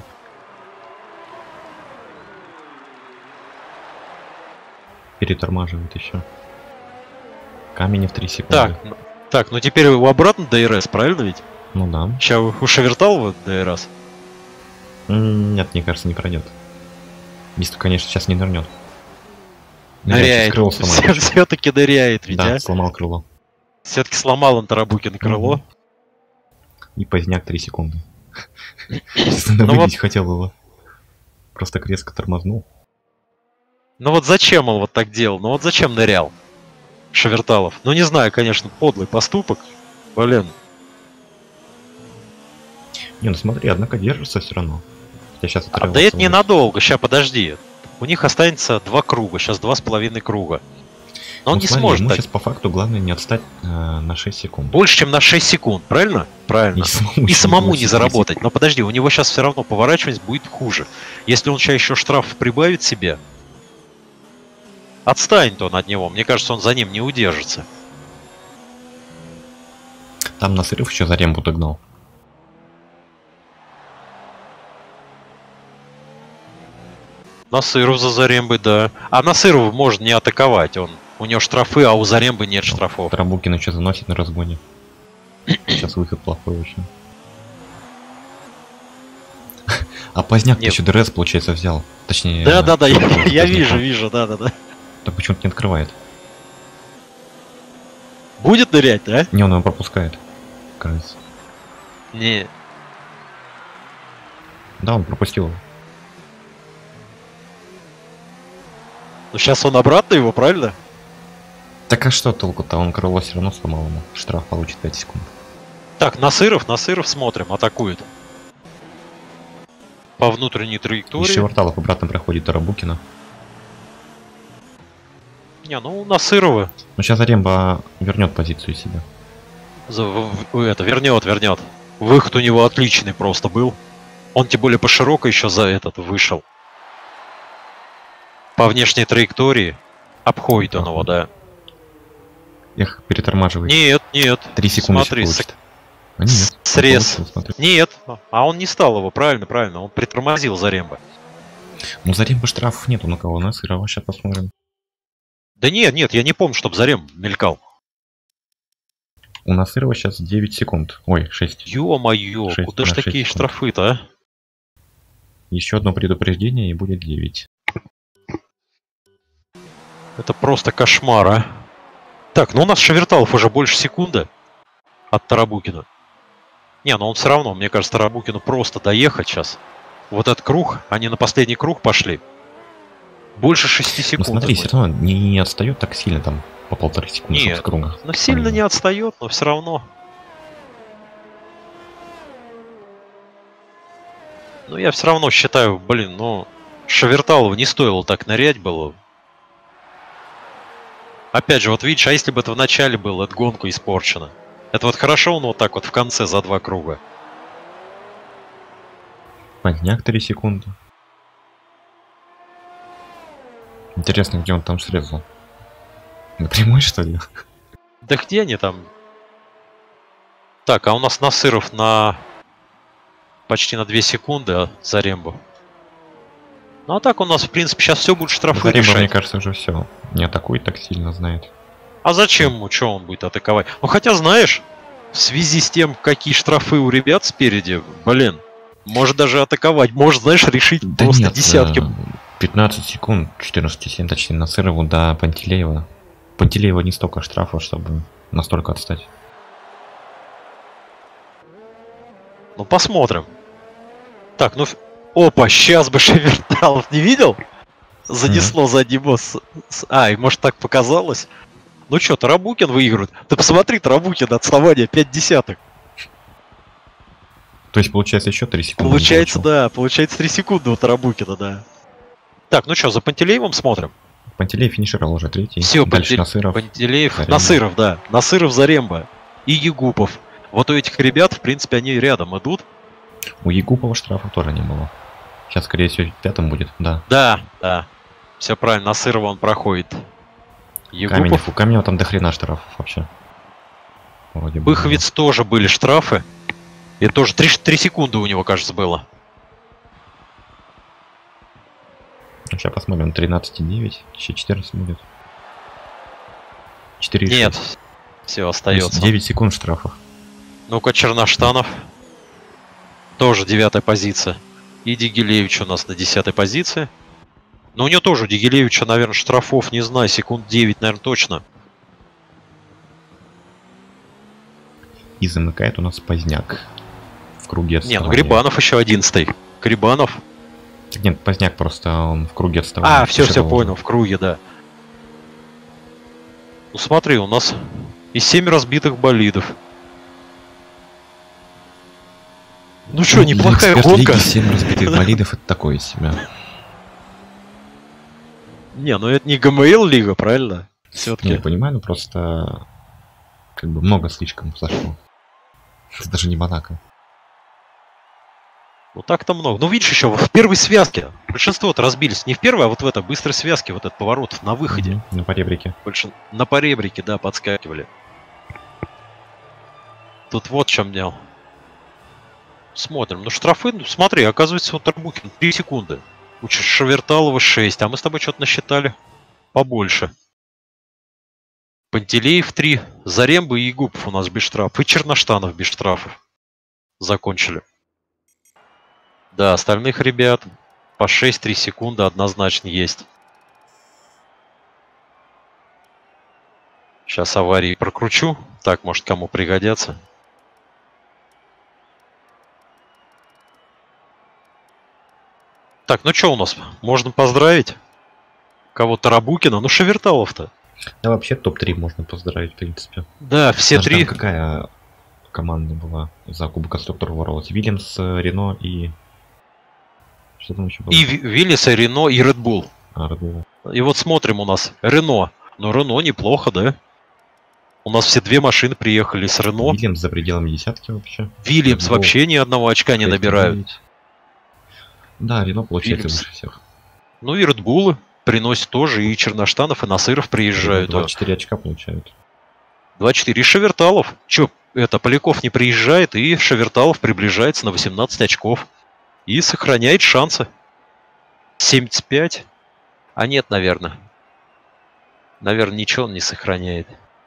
B: Перетормаживает еще. Каменев 3 секунды.
A: Так, ну теперь его обратно ДРС, правильно ведь?
B: Ну да.
A: Сейчас у Шеверталова ДРС?
B: Нет, мне кажется, не пройдет. Если, конечно, сейчас не нырнет.
A: Ныряет. Все-таки ныряет, ведь,
B: да, сломал крыло.
A: Все-таки сломал он Тарабукин крыло.
B: И Поздняк 3 секунды. Естественно, выбить хотел его. Просто резко тормознул.
A: Ну вот зачем он вот так делал? Ну вот зачем нырял Шеверталов? Ну не знаю, конечно, подлый поступок. Блин.
B: Не, ну смотри, однако держится все равно. Хотя сейчас
A: да это ненадолго, сейчас подожди. У них останется 2 круга, сейчас 2,5 круга. Но он не сможет.
B: Ему сейчас по факту главное не отстать на 6 секунд.
A: Больше, чем на 6 секунд, правильно? Правильно. И самому не заработать. Но подожди, у него сейчас все равно поворачивать будет хуже. Если он сейчас еще штраф прибавит себе, отстанет он от него. Мне кажется, он за ним не удержится.
B: Там Насыров еще Зарембу догнал.
A: Насыров за Зарембой, да. А Насыров может не атаковать. У него штрафы, а у Зарембы нет штрафов.
B: Тарабукин еще заносит на разгоне. Сейчас выход плохой очень. А Поздняк еще ДРС, получается, взял. Точнее...
A: Да, я вижу, да.
B: Так почему-то не открывает.
A: Будет нырять, да?
B: Не, он его пропускает. Кажется.
A: Не.
B: Да, он пропустил его.
A: Ну сейчас он обратно его, правильно?
B: Так а что толку-то? Он крыло все равно сломал ему. Штраф получит 5 секунд.
A: Так, Насыров смотрим, атакует. По внутренней траектории.
B: И Шеверталов обратно проходит Тарабукина.
A: Не, ну Насырова.
B: Ну сейчас Заремба вернет позицию себе.
A: Вернет. Выход у него отличный просто был. Он тем более по широкой еще за этот вышел. По внешней траектории обходит он его, да.
B: Эх, перетормаживает.
A: Нет.
B: 3 секунды.
A: Смотри,
B: нет,
A: срез. Нет, а он не стал его, правильно. Он притормозил Заремба.
B: Ну Заремба штрафов нету на кого, Насырова сейчас посмотрим.
A: Да нет, я не помню, чтобы Зарем мелькал.
B: У Насырова сейчас 9 секунд. Ой, 6.
A: Ё-моё, куда ж такие штрафы-то, а?
B: Еще одно предупреждение и будет 9.
A: Это просто кошмар, а. Так, ну у нас Шеверталов уже больше секунды от Тарабукина. Не, но он все равно, мне кажется, Тарабукину просто доехать сейчас. Вот этот круг, они на последний круг пошли. Больше 6 секунд.
B: Ну смотри, все равно не отстает так сильно там по 1,5 секунды.
A: Нет, ну сильно не отстает, но все равно. Ну я все равно считаю, Шеверталову не стоило так нырять было. Опять же, вот видишь, а если бы это в начале было, эта гонка испорчена. Это вот хорошо, он вот так вот в конце за 2 круга.
B: Поздняк 3 секунды. Интересно, где он там срезал? Напрямую, что ли?
A: Да где они там? Так, а у нас Насыров на почти на 2 секунды за Рембо. Ну а так у нас, в принципе, сейчас все будет штрафы
B: Рембо,
A: решать.
B: мне кажется, уже все. Не атакует так сильно, знает.
A: А зачем ему? Что он будет атаковать? Ну хотя, знаешь, в связи с тем, какие штрафы у ребят спереди, блин, может даже атаковать. Может, знаешь, решить
B: Да
A: просто
B: нет,
A: десятки.
B: 15 секунд, 14,7, точнее, Насырову до Пантелеева. Пантелеева не столько штрафов, чтобы настолько отстать.
A: Ну посмотрим. Так, ну... Опа, сейчас бы Шеверталов не видел? Занесло задний мост. И может так показалось? Ну что, Тарабукин выигрывает. Ты посмотри, Тарабукин, отставание 5 десятых.
B: То есть получается еще 3 секунды.
A: Получается, да, получается 3 секунды у Тарабукина, да. Так, ну что, за Пантелеевым смотрим.
B: Пантелеев финишировал уже 3-й.
A: Все,
B: дальше Насыров.
A: Пантелеев,
B: Заремба.
A: Насыров, да. Насыров, Заремба и Егупов. Вот у этих ребят, в принципе, они рядом идут.
B: У Егупова штрафа тоже не было. Сейчас, скорее всего, 5-м будет, да.
A: Да. Все правильно, Насырова он проходит. Егупов.
B: У Каменева там дохрена штрафов вообще. Вроде бы.
A: Быховец тоже были штрафы. И тоже 3 секунды у него, кажется, было.
B: Сейчас посмотрим, 13,9, еще 14 будет. 4,6.
A: Нет, все остается.
B: 9 секунд штрафов.
A: Ну-ка, Черноштанов. Тоже 9-я позиция. И Дигилевич у нас на 10-й позиции. Но у него тоже, у Дигилевича, наверное, штрафов, не знаю, секунд 9, наверное, точно.
B: И замыкает у нас Поздняк. В круге отставания.
A: Не, ну Грибанов еще 11-й. Грибанов.
B: Нет, Поздняк просто он в круге отставания.
A: Все понял, в круге, да. Ну смотри, у нас и 7 разбитых болидов. Ну что, неплохая гонка.
B: 7 разбитых болидов, это такое себе.
A: Не, ну это не ГМЛ лига, правильно? Все-таки.
B: Я понимаю, но просто как бы много слишком зашло. Это даже не Монако.
A: Ну так-то много. Ну видишь, еще в первой связке большинство-то разбились. Не в первой, а вот в этой быстрой связке, вот этот поворот на выходе.
B: На поребрике.
A: На поребрике, да, подскакивали. Тут вот в чем дело. Смотрим. Ну штрафы, ну смотри, оказывается, у Тарбухин 3 секунды. У Шеверталова 6, а мы с тобой что-то насчитали побольше. Пантелеев 3, Заремба и Егупов у нас без штрафов. И Черноштанов без штрафов. Закончили. Да, остальных ребят по 6-3 секунды однозначно есть. Сейчас аварии прокручу. Так, может, кому пригодятся. Так, ну что у нас? Можно поздравить кого-то Тарабукина. Ну, Шеверталов-то.
B: Да, вообще топ-3 можно поздравить, в принципе.
A: Да, все
B: даже
A: 3.
B: Там какая команда была за Кубок Конструкторов боролась? Вильямс, Рено и... Что там еще было?
A: И Виллис, и Рено, и Red Bull.
B: Red Bull.
A: И вот смотрим у нас Рено. Ну, Рено неплохо, да? У нас все 2 машины приехали с Рено.
B: Вильямс за пределами десятки вообще.
A: Вильямс вообще ни одного очка не набирают.
B: Да, Рено получается выше всех.
A: Ну и Red Bull приносит тоже, и Черноштанов, и Насыров приезжают.
B: 24 очка получают.
A: 24. И Шеверталов. Че, это, Поляков не приезжает, и Шеверталов приближается на 18 очков. И сохраняет шансы. 75. А нет, наверное. Наверное, ничего он не сохраняет.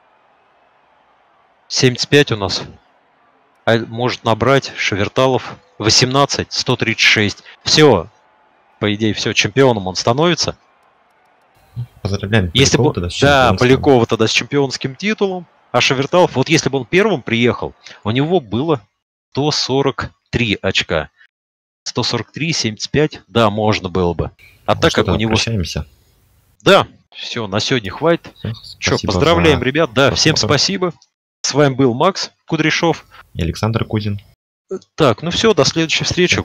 A: 75 у нас. А может набрать Шеверталов 18, 136. Все. По идее, все. Чемпионом он становится.
B: Поздравляем.
A: Если бы,
B: тогда
A: да, Полякова тогда с чемпионским титулом. А Шеверталов, вот если бы он первым приехал, у него было 143 очка. 143, 75, да, можно было бы. А так как у него...
B: Прощаемся.
A: Да, все, на сегодня хватит. Че, поздравляем, ребят. Да, всем спасибо. С вами был Макс Кудряшов.
B: И Александр Кузин.
A: Так, ну все, до следующей встречи.